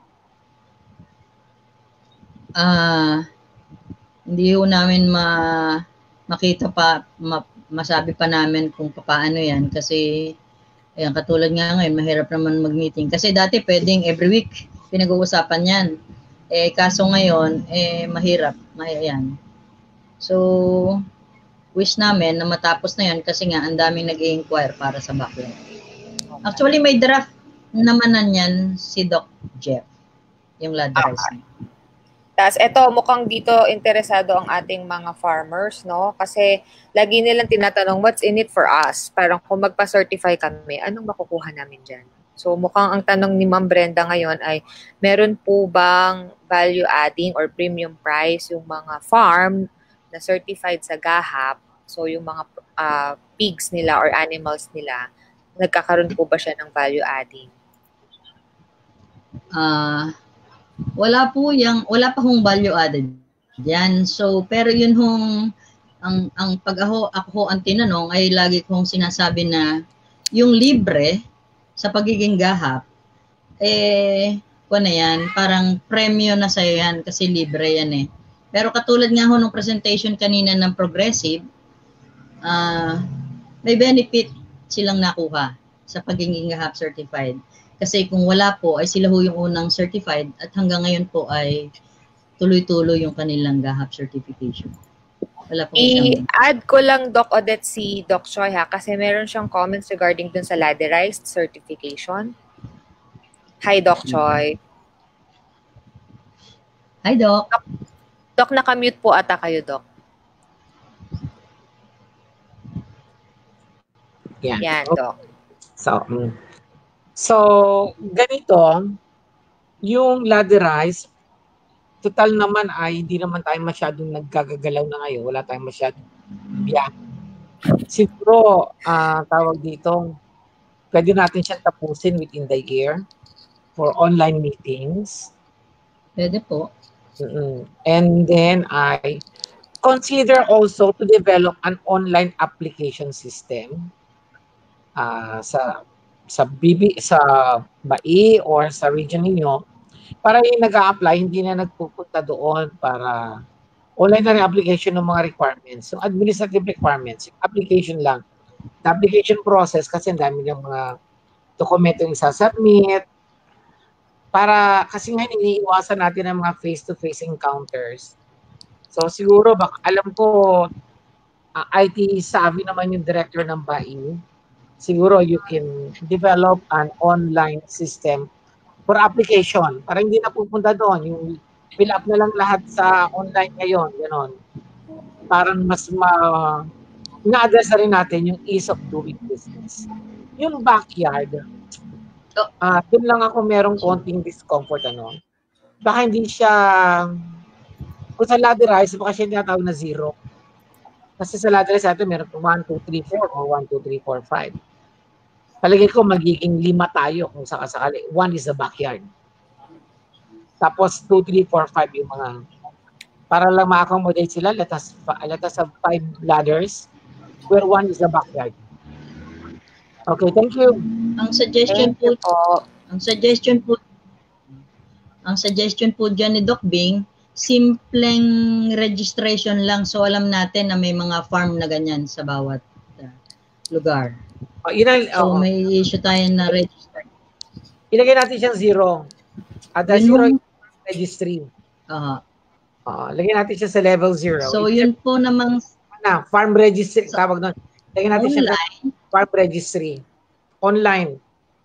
Hindi ho namin makita pa, masabi pa namin kung paano yan kasi ayan, katulad nga ngayon, mahirap naman mag-meeting. Kasi dati pwedeng every week pinag-uusapan yan. Kaso ngayon, mahirap. Ayan. So, wish namin na matapos na yan kasi nga ang daming nag-i-inquire para sa backlog. Actually, may draft naman na yan si Doc Jeff, yung ladderized. Tapos ito, mukhang dito interesado ang ating mga farmers, no? Kasi lagi nilang tinatanong, what's in it for us? Parang kung magpa-certify kami, anong makukuha namin dyan? So mukhang ang tanong ni Ma'am Brenda ngayon ay, meron po bang value adding or premium price yung mga farm na certified sa GAHAP? So yung mga pigs nila or animals nila, nagkakaroon po ba siya ng value adding? Wala pa hong value added yan. So, pero yun hong, ang pag ako ang tinanong ay lagi kong sinasabi na yung libre sa pagiging GAHAP, parang premyo na sa'yo yan kasi libre yan Pero katulad nga ho ng presentation kanina ng Progressive, may benefit silang nakuha sa pagiging GAHAP certified. Kasi kung wala po, ay sila ho yung unang certified at hanggang ngayon po ay tuloy-tuloy yung kanilang GAHAP certification. Wala po I-add ko lang, Doc Odette, si Doc Choi kasi meron siyang comments regarding dun sa ladderized certification. Hi, Doc Choi. Hi, Doc. Doc, nakamute po ata kayo, Doc. Yan, Doc. So, ganito, yung ladderized, total naman ay hindi naman tayo masyadong naggagalaw na ngayon. Wala tayong masyadong biyahe. Siguro, tawag dito, pwede natin siyang tapusin within the year for online meetings. Pwede po. And then I consider also to develop an online application system sa BAI or sa region ninyo para yung nag-a-apply hindi na nagpupunta doon para online na rin application ng mga requirements. Yung administrative requirements, yung application lang. The application process kasi ang dami ng mga dokumento yung isa-submit. Para, kasi ngayon iniiwasan natin ang mga face-to-face encounters. So siguro, alam ko, IT savvy naman yung director ng BAI. Siguro you can develop an online system for application. Para hindi na pupunta doon. Yung fill up na lang lahat sa online ngayon. Ganon. Parang mas na-address na rin natin yung ease of doing business. Yung backyard, doon lang ako merong konting discomfort. Baka hindi siya, kung sa ladder-rise, baka siya tinatawag na 0. Kasi sa ladder-rise natin meron 1, 2, 3, 4 or 1, 2, 3, 4, 5. Palagay ko magiging 5 tayo kung sakasakali. 1 is the backyard. Tapos 2, 3, 4, 5 yung mga, para lang ma-accommodate sila, let us have 5 ladders where 1 is the backyard. Okay, thank you. Ang suggestion po dyan ni Doc Bing, simpleng registration lang so alam natin na may mga farm na ganyan sa bawat lugar. So may issue tayo na register. Ilagay natin siyang 0. At the 0 registry. Lagyan natin siya sa level 0. So yun po namang farm registry, tawag doon. Lagyan natin siya sa farm registry. Online.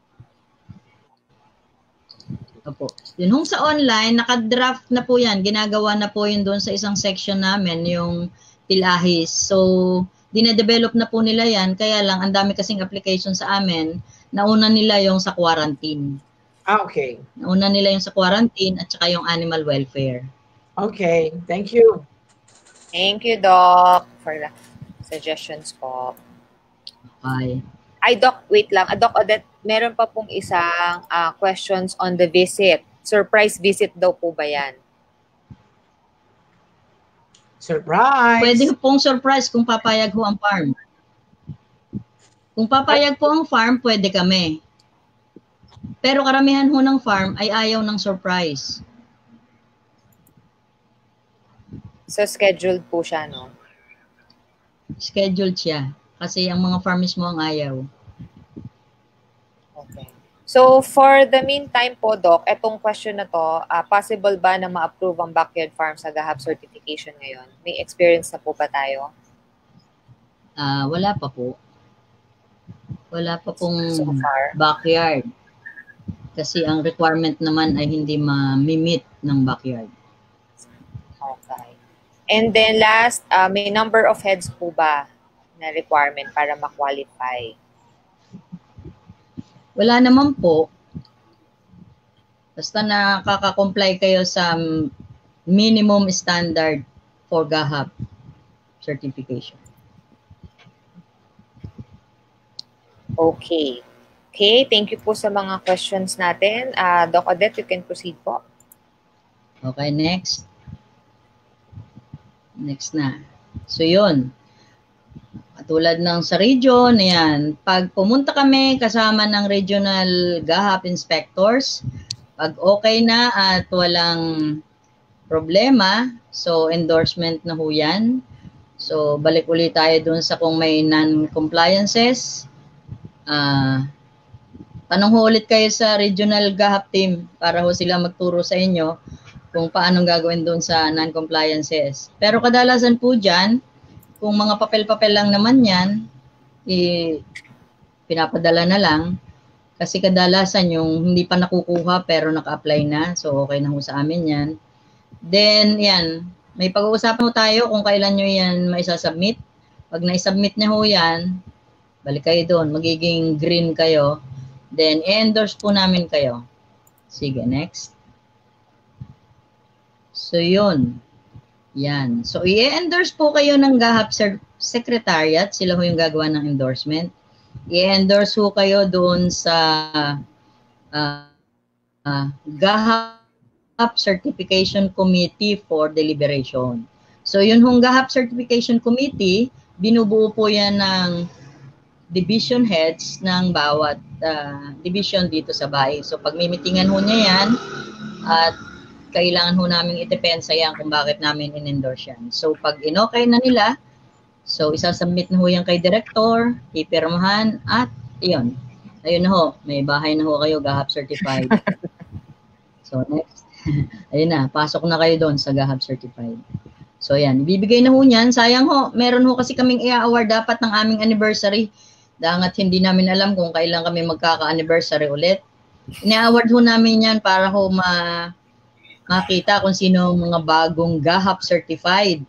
Opo. Yun sa online, nakadraft na po yan. Ginagawa na po yun doon sa isang section namin, yung Pilahis. So, dinedevelop na po nila yan. Kaya lang, ang dami kasing application sa amin. Nauna nila yung sa quarantine. Okay. Nauna nila yung sa quarantine at saka yung animal welfare. Okay. Thank you. Thank you, Doc, for the suggestions po. Okay. Ay, Doc, wait lang. Doc Odette, meron pa pong isang questions on the visit. Surprise visit daw po ba yan? Surprise! Pwede pong surprise kung papayag ho ang farm. Kung papayag po ang farm, pwede kami. Pero karamihan ho ng farm ay ayaw ng surprise. So, scheduled po siya, no? Scheduled siya. Kasi ang mga farm mismo ang ayaw. Okay. So, for the meantime po, Doc, etong question na to, possible ba na ma-approve ang backyard farm sa GAHAP certification ngayon? May experience na po ba tayo? Wala pa po. Wala pa pong so far, backyard. Kasi ang requirement naman ay hindi ma-meet ng backyard. Okay. And then last, may number of heads po ba na requirement para ma-qualify? Wala naman po. Basta nakaka-comply kayo sa minimum standard for GAHAP certification. Okay. Okay, thank you po sa mga questions natin. Doc Odette, you can proceed po. Okay, next. Next na. So, yun. Katulad ng sa region, ayan, pag pumunta kami kasama ng regional GAHAP inspectors, pag okay na at walang problema, so endorsement na ho yan. So balik ulit tayo dun sa kung may non-compliances. Tanong ho ulit kayo sa regional GAHAP team para ho sila magturo sa inyo kung paano gagawin dun sa non-compliances. Pero kadalasan po dyan, kung mga papel-papel lang naman yan, pinapadala na lang. Kasi kadalasan yung hindi pa nakukuha pero naka-apply na. So, okay na ho sa amin yan. Then, yan. May pag-uusapan ho tayo kung kailan nyo yan maisasubmit. Pag na-submit na ho yan, balik kayo doon. Magiging green kayo. Then, endorse po namin kayo. Sige, next. So, yun. Yan. So, i-endorse po kayo ng GAHAP Secretariat. Sila ho yung gagawa ng endorsement. I-endorse ho kayo doon sa GAHAP Certification Committee for Deliberation. So, yun hong GAHAP Certification Committee, binubuo po yan ng division heads ng bawat division dito sa bahay. So, pag may meetingan ho niya yan, at kailangan ho namin itepensa yan kung bakit namin in-endorse yan. So, pag in-okay na nila, so isasubmit na ho yan kay director, ipirmahan, at iyon. Ayun na ho, may bahay na ho kayo, GAHAP certified. So, next. Ayun na, pasok na kayo doon sa GAHAP certified. So, yan, ibibigay na ho niyan. Sayang ho, meron ho kasi kaming i-award dapat ng aming anniversary. Dangat hindi namin alam kung kailan kami magkaka-anniversary ulit. Ina-award ho namin yan para ho makita kung sino mga bagong GAHAP certified.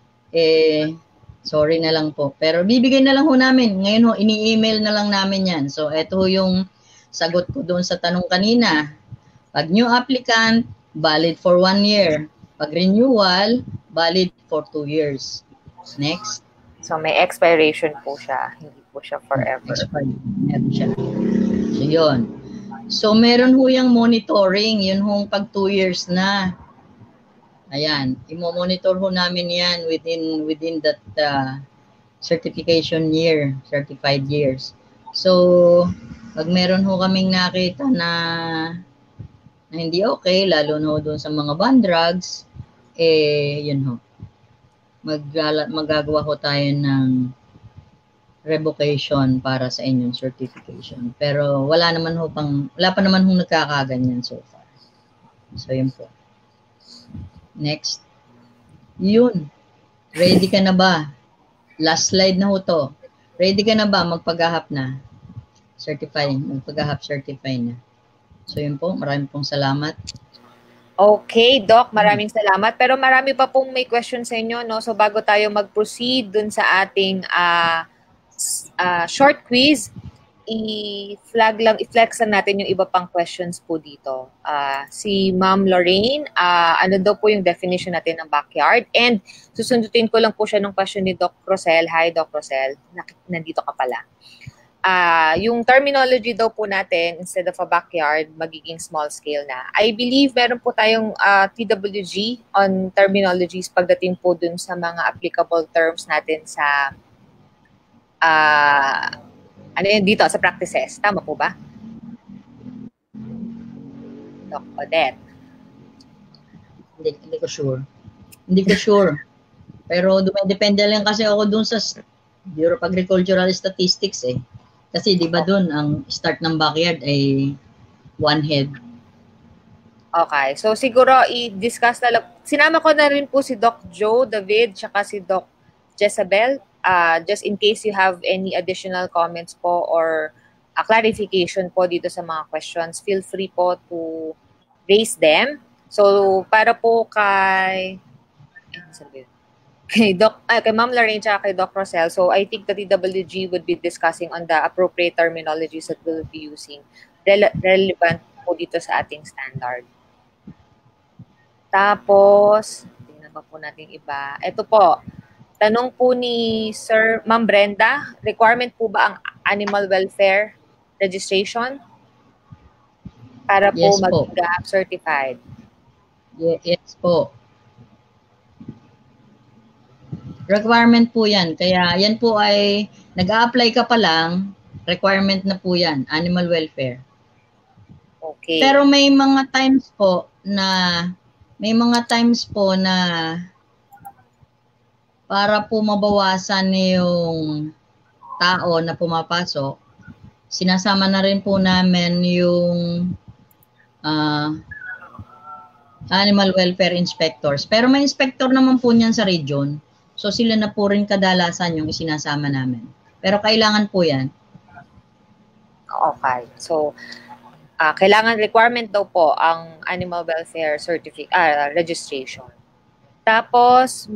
Sorry na lang po. Pero bibigay na lang ho namin. Ngayon ho, ini-email na lang namin yan. So, ito ho yung sagot ko doon sa tanong kanina. Pag new applicant, valid for 1 year. Pag renewal, valid for 2 years. Next. So, may expiration po siya. Hindi po siya forever. Meron siya. So, yun. So, meron ho yung monitoring. Yun hong pag 2 years na. Ayan. Imo-monitor ho namin yan within that certification year, certified years. So, pag meron ho kaming nakita na hindi okay, lalo na ho doon sa mga banned drugs, yun ho. Magagawa ho tayo ng revocation para sa inyong certification. Pero wala pa naman hong nagkakaganyan so far. So, yun po. Next. Yun. Ready ka na ba? Last slide na ho to. Ready ka na ba? Magpag-GAHAP na. Magpag-GAHAP certify na. So, yun po. Maraming pong salamat. Okay, Doc, maraming salamat. Pero marami pa pong may question sa inyo, no? So bago tayo mag-proceed dun sa ating short quiz, i-flex lang natin yung iba pang questions po dito. Si Ma'am Lorraine, ano daw po yung definition natin ng backyard? And susundutin ko lang po siya ng question ni Doc Rosel. Hi, Doc Rosel. Nandito ka pala. Yung terminology daw po natin, instead of a backyard, magiging small scale na. I believe meron po tayong TWG on terminologies pagdating po dun sa mga applicable terms natin sa ano yun dito, sa practices. Tama po ba? Doc Odette. Hindi ko sure. Hindi ko sure. Pero dumedepende lang kasi ako dun sa Bureau of Agricultural Statistics eh. Kasi di ba doon ang start ng backyard ay 1 head. Okay. So siguro i-discuss na lang. Sinama ko na rin po si Doc Joe David tsaka si Doc Jezabel. Just in case you have any additional comments po or clarification po dito sa mga questions, feel free po to raise them. So para po kay Ma'am Lorraine at kay Doc Rosel. So I think the TWG would be discussing on the appropriate terminologies that we'll be using relevant po dito sa ating standard. Tapos, tingnan pa po natin iba. Ito po, tanong po ni Ma'am Brenda, requirement po ba ang animal welfare registration para po yes, mag-GAHAP certified? Yes po. Requirement po yan. Kaya yan po ay nag-a-apply ka pa lang, requirement na po yan, animal welfare. Okay. Pero may mga times po na para po mabawasan yung tao na pumapasok, sinasama na rin po namin yung animal welfare inspectors. Pero may inspector naman po niyan sa region. So sila na po rin kadalasan yung isinasama namin. Pero kailangan po yan. Okay. So, kailangan requirement daw po ang animal welfare registration. Tapos,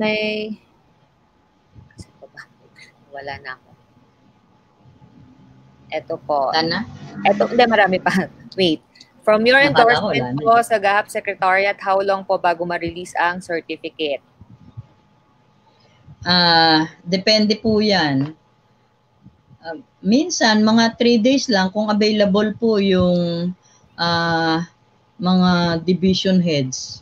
wala na ako. Ito po. Sana? Ito, hindi, marami pa. Wait. From your Nakala ko, endorsement wala na. po sa GAHAP Secretariat, how long po bago ma-release ang certificate? Depende po yan. Minsan, mga 3 days lang kung available po yung mga division heads.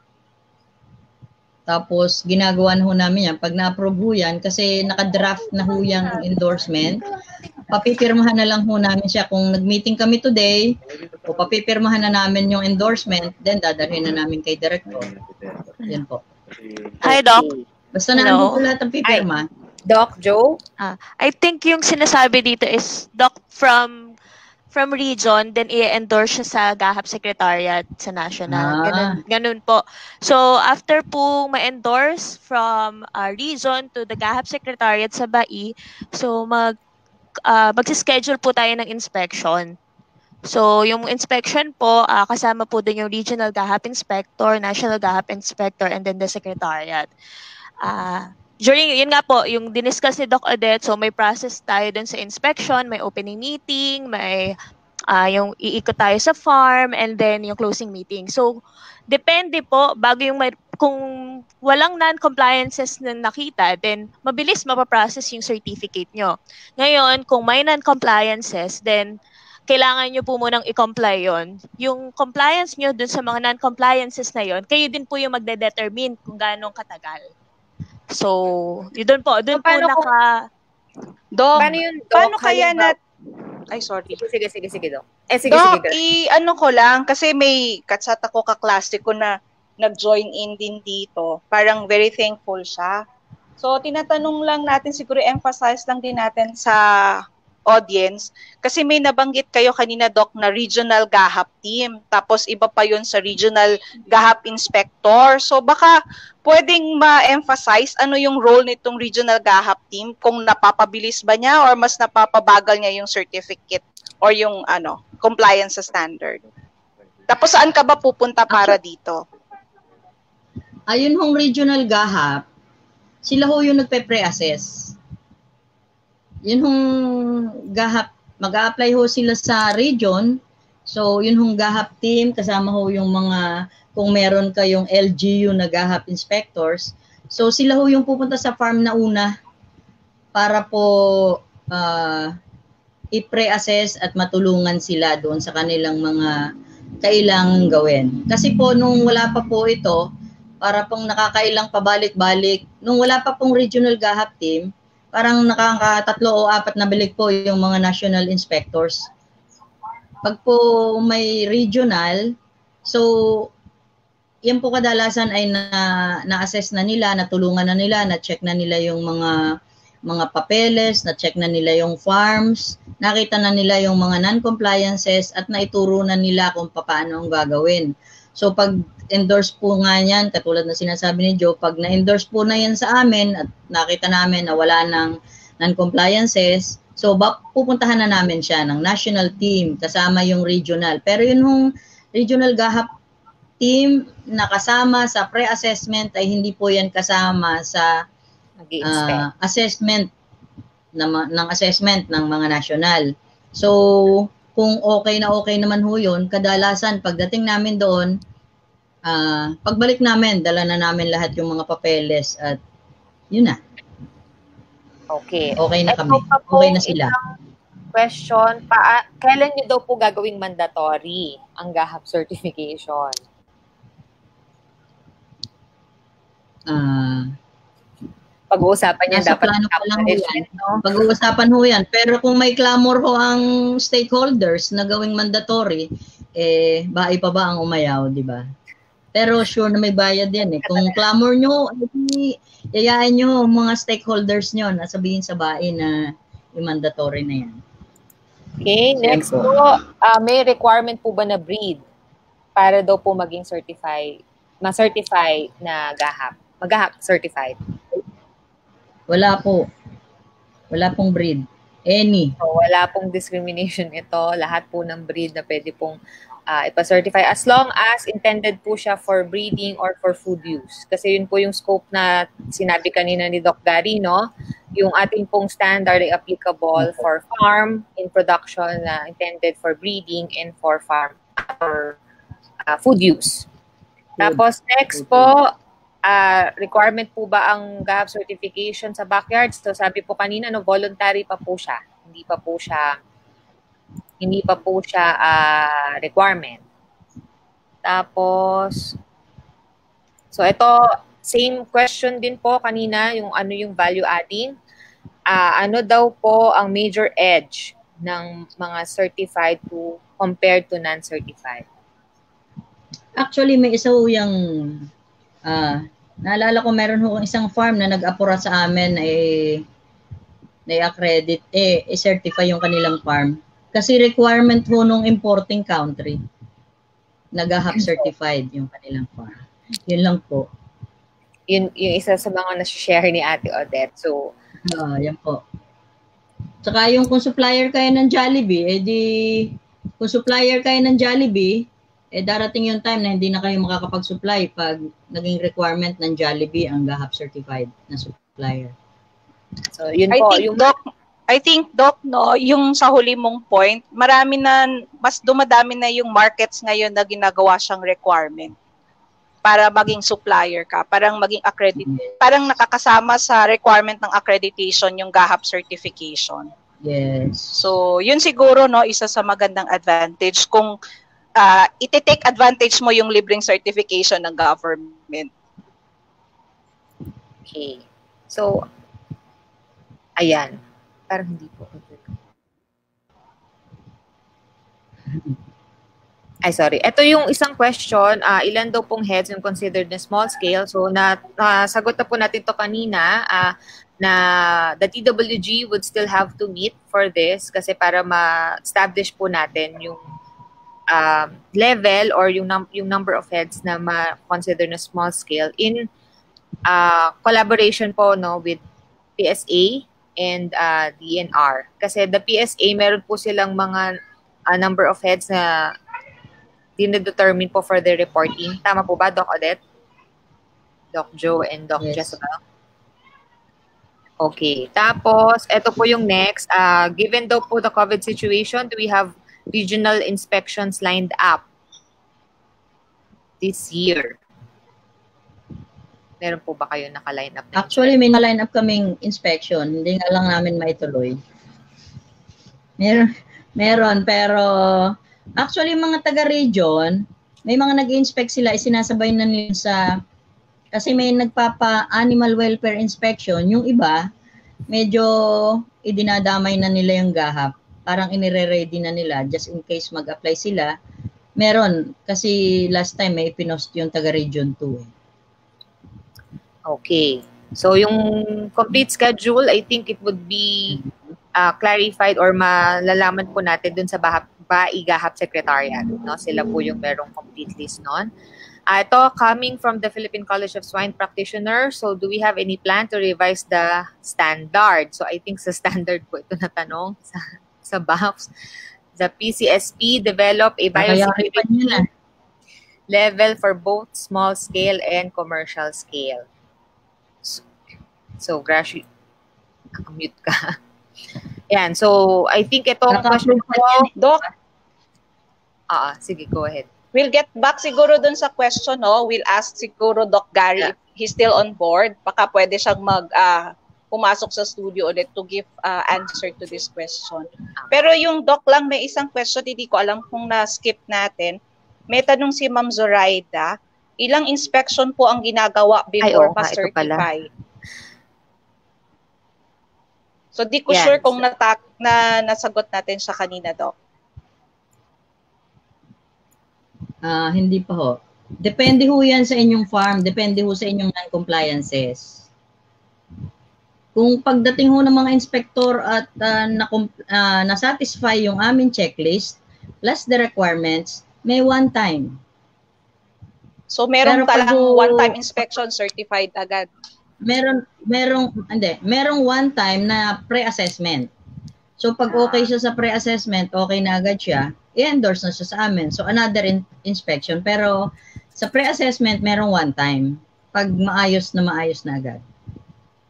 Tapos, ginagawa na ho namin yan. Pag na-approve ho yan, kasi nakadraft na ho yung endorsement, papipirmahan na lang ho namin siya. Kung nag-meeting kami today, o papipirmahan na namin yung endorsement, then dadalhin na namin kay director. Yan po. Hi, Doc. Basta na Hello. po lahat ang pipirma. Doc Joe? I think yung sinasabi dito is Doc from region, then i-endorse siya sa GAHAP Secretariat sa national. Ganun po. So, after po ma-endorse from region to the GAHAP Secretariat sa BAI, so magsischedule po tayo ng inspection. So, yung inspection po, kasama po din yung regional GAHAP inspector, national GAHAP inspector, and then the secretariat. During, yun nga po, yung diniscuss ni Doc Odette, so may process tayo dun sa inspection, may opening meeting, may yung iikot tayo sa farm, and then yung closing meeting. So, depende po, bago yung kung walang non-compliances na nakita, then mabilis mapaprocess yung certificate nyo. Ngayon, kung may non-compliances, then kailangan nyo po munang i-comply yon. Yung compliance nyo dun sa mga non-compliances na yon, kayo din po yung magde-determine kung gaano katagal. So, yun po. Doon po naka... Doc, Paano yun, Doc? paano kaya Ay, sorry. Sige, Doc. Sige, Doc, sige. ano ko lang, kasi may katsat ako kaklase ko na nag-join in din dito. Parang very thankful siya. So, tinatanong lang natin, siguro emphasize lang din natin sa audience, kasi may nabanggit kayo kanina, Doc, na regional GAHAP team, tapos iba pa yun sa regional GAHAP inspector. So baka pwedeng ma-emphasize ano yung role nitong regional GAHAP team, kung napapabilis ba niya or mas napapabagal niya yung certificate or yung compliance sa standard. Tapos saan ka ba pupunta para dito? Ayun hong regional GAHAP, sila ho yung nagpe-pre-assess. Yun hong GAHAP, mag-a-apply ho sila sa region. So, yun hong GAHAP team, kasama ho yung mga, kung meron kayong LGU na GAHAP inspectors. So, sila ho yung pupunta sa farm na una para po i-pre-assess at matulungan sila doon sa kanilang mga kailangang gawin. Kasi po, nung wala pa po ito, para pong nakakailang pabalik-balik, nung wala pa pong regional GAHAP team, parang nakaka-3 o 4 na balik po yung mga national inspectors. Pag po may regional, so yan po kadalasan ay na-assess na nila, natulungan na nila, na-check na nila yung mga papeles, na-check na nila yung farms, nakita na nila yung mga non-compliances at naituro na nila kung paano ang gagawin. So pag endorse po nga yan, katulad na sinasabi ni Joe, pag na-endorse po na yan sa amin at nakita namin na wala ng non-compliances, so pupuntahan na namin siya ng national team kasama yung regional. Pero yun yung regional GAHAP team na kasama sa pre-assessment ay hindi po yan kasama sa assessment ng assessment ng mga national. So, kung okay naman ho yun, kadalasan pagdating namin doon, pagbalik namin, dala na namin lahat yung mga papeles at yun na. Okay. Okay na kami. Okay na sila. Question, kailan nyo daw po gagawing mandatory ang GAHAP certification? Pag-uusapan niya dapat plano pa lang ho yan. Pag-uusapan ho yan. Pero kung may clamor ho ang stakeholders na gawing mandatory, bahay pa ba ang umayaw, di ba? Pero sure na may bayad yan eh. Kung clamor nyo, yayain nyo mga stakeholders nyo na sabihin sa bahay na yung mandatory na yan. Okay, next po, may requirement po ba na breed para daw po maging ma-certify na GAHAP? Mag-GAHAP certified? Wala po. Wala pong breed. Any. So, wala pong discrimination ito. Lahat po ng breed na pwede pong ipa-certify as long as intended po siya for breeding or for food use. Kasi yun po yung scope na sinabi kanina ni Doc Gary, no? Yung ating pong standard ay applicable for farm in production na intended for breeding and for farm or food use. Tapos next po, requirement po ba ang GAHAP certification sa backyard? So sabi po kanina, no, voluntary pa po siya. Hindi pa po siya requirement. Tapos, so ito, same question din po kanina, yung ano yung value adding. Ano daw po ang major edge ng mga certified to compared to non-certified? Actually, may isa ho yung, naalala ko meron ho isang farm na nag-apura sa amin na-accredit, i-certify yung kanilang farm. Kasi requirement ho nung importing country, nag-GAHAP certified yung kanilang farm. Yun lang po. Yun yung isa sa mga na-share ni Ate Odette. So, yan po. Tsaka yung kung supplier kayo ng Jollibee, kung supplier kayo ng Jollibee, darating yung time na hindi na kayo makakapag-supply pag naging requirement ng Jollibee ang GAHAP certified na supplier. So, yun po. I think, Doc, no, yung sa huli mong point, mas dumadami na yung markets ngayon na ginagawa siyang requirement para maging supplier ka, parang maging parang nakakasama sa requirement ng accreditation yung GAHAP certification. Yes. So, yun siguro, no, isa sa magandang advantage kung iti-take advantage mo yung libreng certification ng government. Okay. So, ayan. Parang hindi po. Ay, sorry. Ito yung isang question. Ilan daw pong heads yung considered na small scale? So, sagot na po natin to kanina na the TWG would still have to meet for this kasi para ma-establish po natin yung level or yung number of heads na ma-consider na small scale in collaboration po, no, with PSA and DNR. Kasi the PSA, meron po silang mga number of heads na dine-determine po for the reporting. Tama po ba, Doc Odette? Doc Joe and Doc Jezebel? Okay. Tapos, ito po yung next. Given daw po the COVID situation, do we have regional inspections lined up this year? Meron po ba kayo naka-line up? Actually, may na-line up kaming inspection. Hindi nga lang namin maituloy. Meron, pero actually, mga taga-region, may mga nag-inspect sila, isinasabay na nila kasi may nagpapa-animal welfare inspection. Yung iba, medyo idinadamay na nila yung GAHAP. Parang inire-ready na nila just in case mag-apply sila. Meron, kasi last time may pinost yung taga-region 2. Okay. So, yung complete schedule, I think it would be clarified or malalaman po natin dun sa GAHAP Secretariat. No? Sila po yung merong complete list nun. Ito, coming from the Philippine College of Swine Practitioners, so do we have any plan to revise the standard? So, I think sa standard po ito na tanong sa BAHAPs. The PCSP develop a biosecurity level for both small scale and commercial scale. So, Gracie, mute ka. Yan. So, I think itong question ko, Doc, sige, go ahead. we'll get back siguro dun sa question, no? We'll ask siguro Doc Gary if he's still on board. Baka pwede siyang pumasok sa studio ulit to give answer to this question. Pero yung Doc lang, may isang question, hindi ko alam kung na-skip natin. May tanong si Ma'am Zoraida, ilang inspection po ang ginagawa before ma-certify? So, di ko sure kung nasagot natin siya kanina, Doc. Hindi pa ho. Depende ho yan sa inyong farm. Depende ho sa inyong non-compliances. Kung pagdating ho ng mga inspector at na-satisfy yung aming checklist, plus the requirements, may one time. So, meron palang one-time inspection certified agad? Merong one time na pre-assessment. So, pag okay siya sa pre-assessment, okay na agad siya, i-endorse na siya sa amin. So, another inspection. Pero, sa pre-assessment, merong one time. Pag maayos na agad.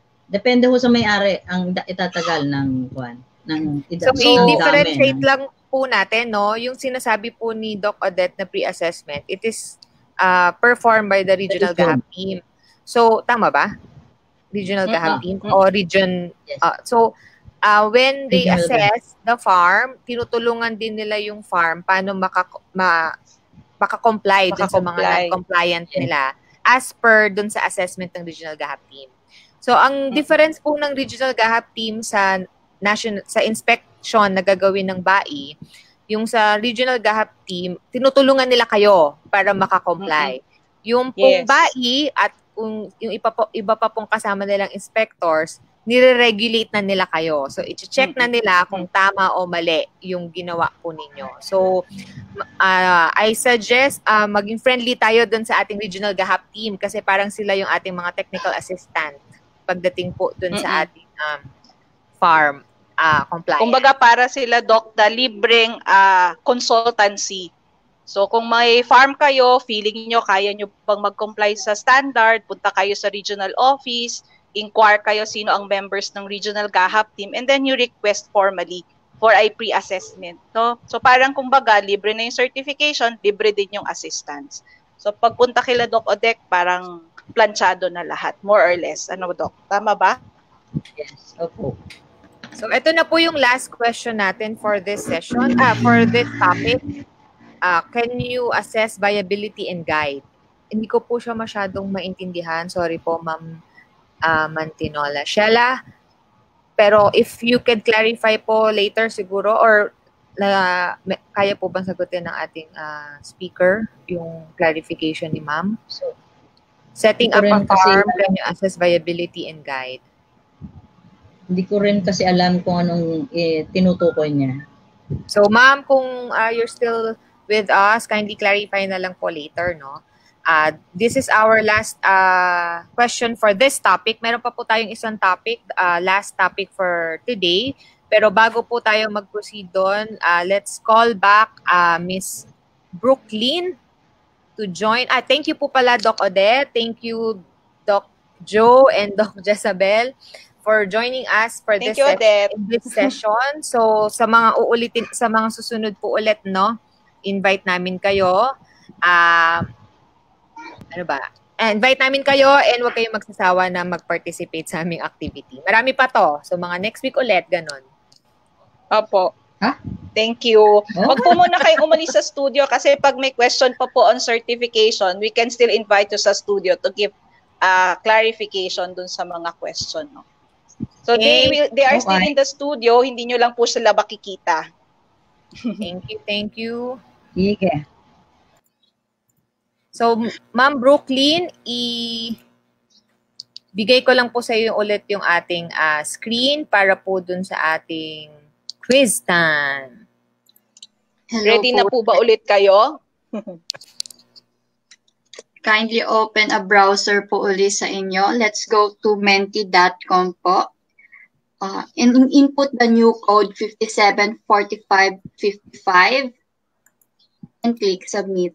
Depende ho sa may-ari ang itatagal ng So, i-differentiate lang po natin, no, yung sinasabi po ni Doc Odette na pre-assessment, it is performed by the regional GAHAP team. So, tama ba? Regional GAHAP team o region. So, when they assess the farm, tinutulungan din nila yung farm paano makakomply dun sa mga non-compliant nila as per dun sa assessment ng regional GAHAP team. So, ang difference po ng regional GAHAP team sa inspection na gagawin ng BAI, yung sa regional GAHAP team, tinutulungan nila kayo para makakomply. Yung pong BAI at yung iba pa pong kasama nilang inspectors, nire-regulate na nila kayo. So, i-check na nila kung tama o mali yung ginawa po ninyo. So, I suggest maging friendly tayo dun sa ating regional GAHAP team kasi parang sila yung ating mga technical assistant pagdating po dun sa ating farm compliance. Kumbaga para sila, Doc, na libreng consultancy. So kung may farm kayo, feeling nyo, kaya nyo bang mag-comply sa standard, punta kayo sa regional office, inquire kayo sino ang members ng regional GAHAP team, and then you request formally for a pre-assessment. No? So parang kumbaga, libre na yung certification, libre din yung assistance. So pagpunta kila Doc Odette, parang planchado na lahat, more or less. Ano, Doc? Tama ba? Yes, opo. So, ito na po yung last question natin for this session, for this topic. Can you assess viability and guide? Hindi ko po siya masyadong maintindihan. Sorry po, Ma'am Mantinola. Sheila, pero if you can clarify po later siguro, or kaya po bang sagutin ng ating speaker yung clarification ni Ma'am? So, setting up a farm, can you assess viability and guide? Hindi ko rin kasi alam kung anong tinutukoy niya. So, ma'am, kung you're still with us, kindly clarify na lang po later, no? This is our last question for this topic. Meron pa po tayong isang topic, last topic for today. Pero bago po tayo mag-proceed doon, let's call back Miss Brooklyn to join. Thank you po pala, Doc Odette. Thank you, Doc Joe and Doc Jezabel, for joining us for this session. So sa mga uulitin, sa mga susunod po ulit, no, invite namin kayo. Invite namin kayo and huwag kayong magsasawa na mag-participate sa aming activity. Marami pa to. So mga next week ulit, ganon. Opo. Thank you. Huwag po muna kayong umalis sa studio kasi pag may question pa po on certification, we can still invite you sa studio to give clarification dun sa mga question, no? So they are still in the studio, hindi nyo lang po sila makikita. Thank you. Sige. So, Ma'am Brooklyn, bigay ko lang po sa iyo ulit yung ating screen para po dun sa ating quiz time. Ready na po ba ulit kayo? Kindly open a browser po ulit sa inyo. Let's go to menti.com po. And input the new code 574555 and click submit.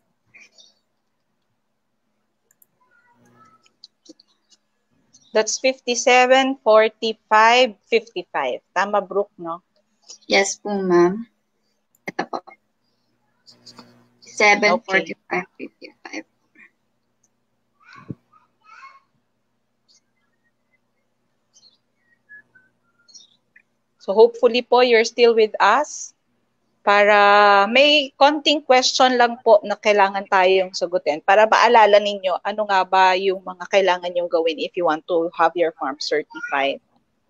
That's 574555. Tama, Brooke, no? Yes po, ma'am. Ito po. 574555. So hopefully po you're still with us para may konting question lang po na kailangan tayong sagutin para maalala ninyo ano nga ba yung mga kailangan yung gawin if you want to have your farm certified.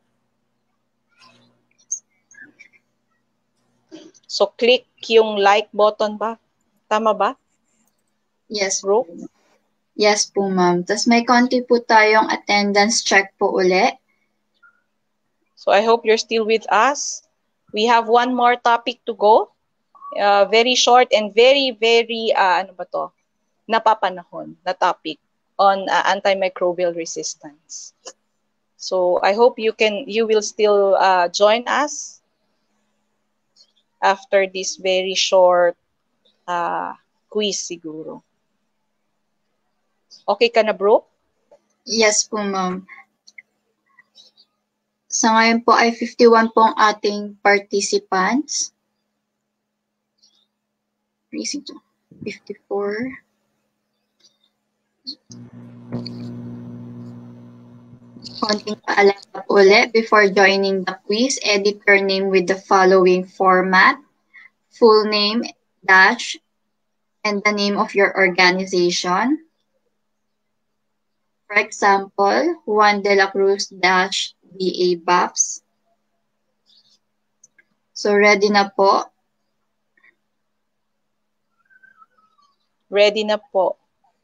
So click yung like button ba? Tama ba? Yes, bro. Yes po, ma'am. Tapos may konti po tayong attendance check po uli. So I hope you're still with us. We have one more topic to go. Very short and very, very, napapanahon na topic on antimicrobial resistance. So I hope you will still join us after this very short quiz siguro. Okay ka na, bro? Yes po, ma'am. Sa ngayon po ay 51 pong ating participants. Precinct 54. Konting paalala po ulit before joining the quiz. Edit your name with the following format: full name, dash, and the name of your organization. For example, Juan de la Cruz dash BA BAPS. So ready na po? Ready na po.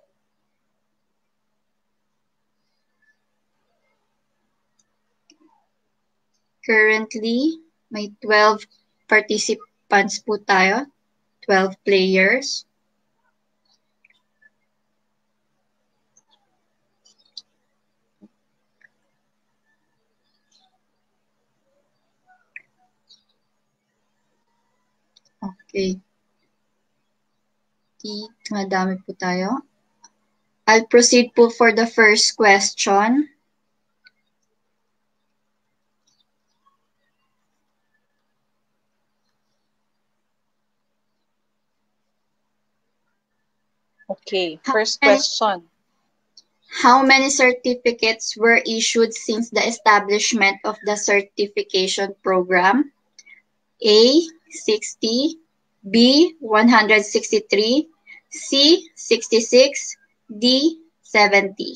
Currently, may 12 participants po tayo, 12 players. Okay. Madami po tayo. I'll proceed po for the first question. Okay, first question. How many certificates were issued since the establishment of the certification program? A, 60, B, 163, C, 66, D, 70.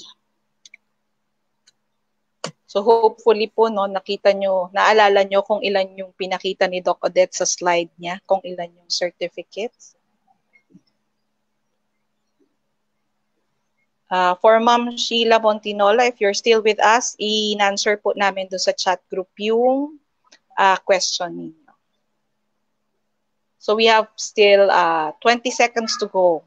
So hopefully po, no, naalala nyo kung ilan yung pinakita ni Doc Odette sa slide niya, kung ilan yung certificates. For Ma'am Sheila Montinola, if you're still with us, in-answer po namin doon sa chat group yung question ninyo. So we have still 20 seconds to go.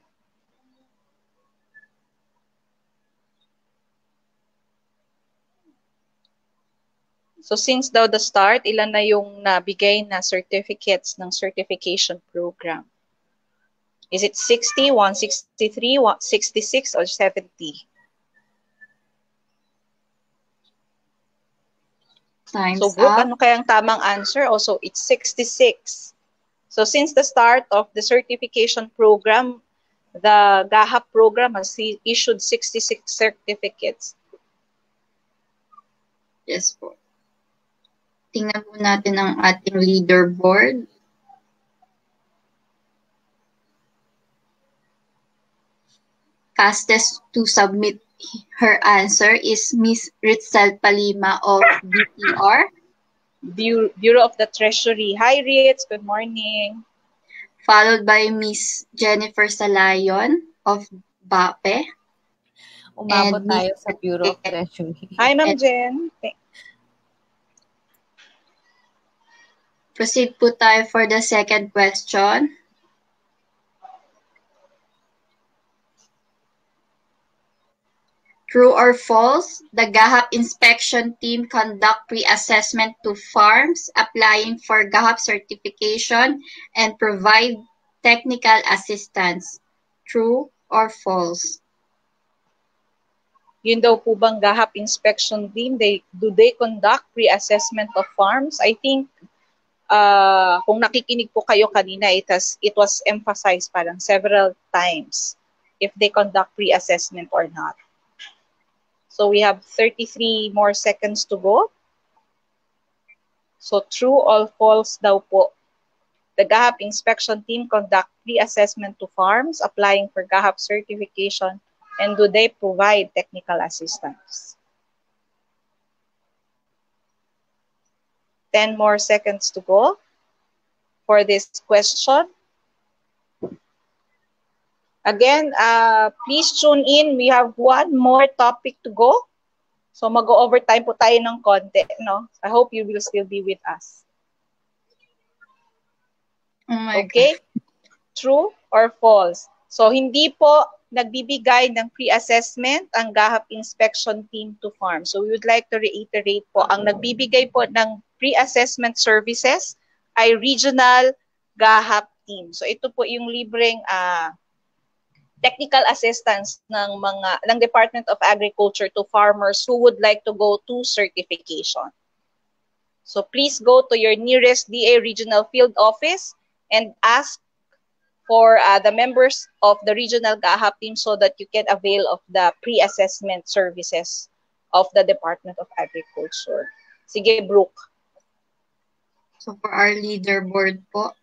So since daw the start, ilan na yung nabigay na certificates ng certification program? Is it 60, 163, 166, or 70? Time's So group, up. ano kayang tamang answer? Also, it's 66. So since the start of the certification program, the GAHAP program has issued 66 certificates. Yes po. Tingnan po natin ang ating leaderboard. Fastest to submit her answer is Miss Ritzel Palima of BTR. Bureau of the Treasury. Hi, Ritz. Good morning. Followed by Miss Jennifer Salayon of BAPE. Umabot And tayo sa Bureau of Treasury. Hi, Ma'am Jen. Proceed po tayo for the second question. True or false, the GAHAP inspection team conduct pre-assessment to farms applying for GAHAP certification and provide technical assistance. True or false? Yun daw po bang GAHAP inspection team, do they conduct pre-assessment of farms? I think kung nakikinig po kayo kanina, it was emphasized parang several times if they conduct pre-assessment or not. So we have 33 more seconds to go. So true or false daw po. The GAHAP inspection team conduct pre-assessment to farms applying for GAHAP certification, and do they provide technical assistance? 10 more seconds to go for this question. Again, please tune in. We have one more topic to go. So mag-overtime po tayo ng konti, no? I hope you will still be with us. Oh my Okay? God. True or false? So hindi po nagbibigay ng pre-assessment ang GAHAP inspection team to farm. So we would like to reiterate po, ang nagbibigay po ng pre-assessment services ay regional GAHAP team. So ito po yung libreng technical assistance ng Department of Agriculture to farmers who would like to go to certification. So please go to your nearest DA regional field office and ask for the members of the regional GAHAP team so that you can avail of the pre-assessment services of the Department of Agriculture. Sige, Brooke. So for our leaderboard po,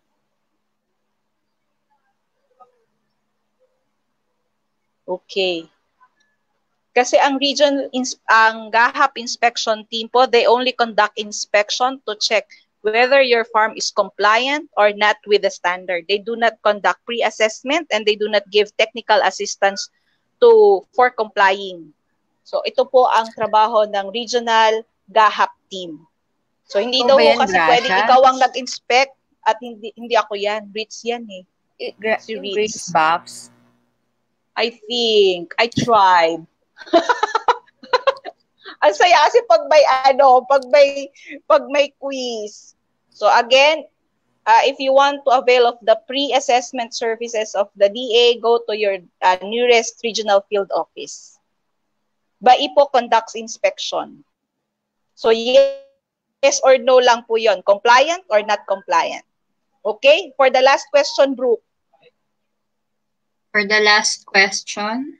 okay. Kasi ang ang GAHAP inspection team po, they only conduct inspection to check whether your farm is compliant or not with the standard. They do not conduct pre-assessment and they do not give technical assistance for complying. So ito po ang trabaho ng regional GAHAP team. So hindi daw po kasi pwedeng ikaw ang nag-inspect at hindi ako yan. Ritz yan eh. Si Ritz Babs. I think. I tried. Ang saya kasi pag may quiz. So again, if you want to avail of the pre-assessment services of the DA, go to your nearest regional field office. BAIPO conducts inspection. So yes or no lang po yon, compliant or not compliant. Okay? For the last question, Brooke. for the last question,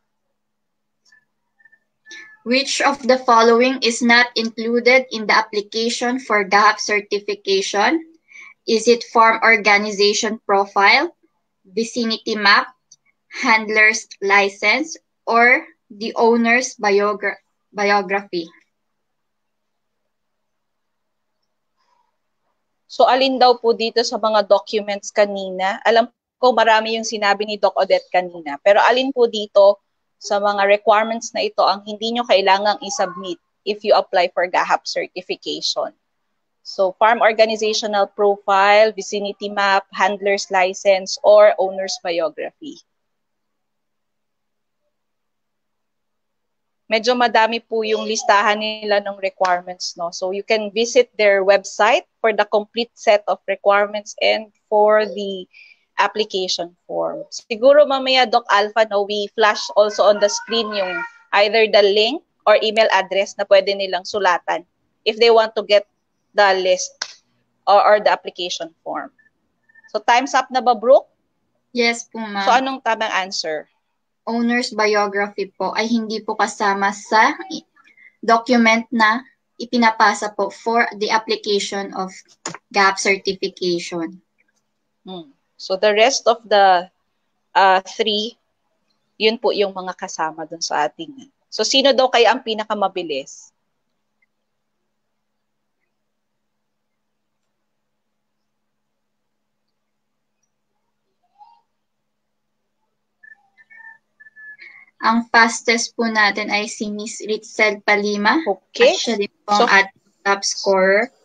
which of the following is not included in the application for GAHAP certification? Is it farm organization profile, vicinity map, handler's license, or the owner's biography? So alin daw po dito sa mga documents kanina? Alam ko marami yung sinabi ni Doc Odette kanina. Pero alin po dito sa mga requirements na ito ang hindi nyo kailangang i-submit if you apply for GAHAP certification? So farm organizational profile, vicinity map, handler's license, or owner's biography. Medyo madami po yung listahan nila ng requirements, no? So you can visit their website for the complete set of requirements and for the application form. Siguro mamaya, Doc Alpha, no, we flash also on the screen yung either the link or email address na pwede nilang sulatan if they want to get the list or the application form. So time's up na ba, Brooke? Yes po, ma'am. So anong tamang answer? Owner's biography po ay hindi po kasama sa document na ipinapasa po for the application of GAHAP certification. So the rest of the three, yun po yung mga kasama dun sa ating. So sino daw kaya ang pinakamabilis? Ang fastest po natin ay si Miss Ritzel Palima. Okay. Siya din po ang ating top scorer.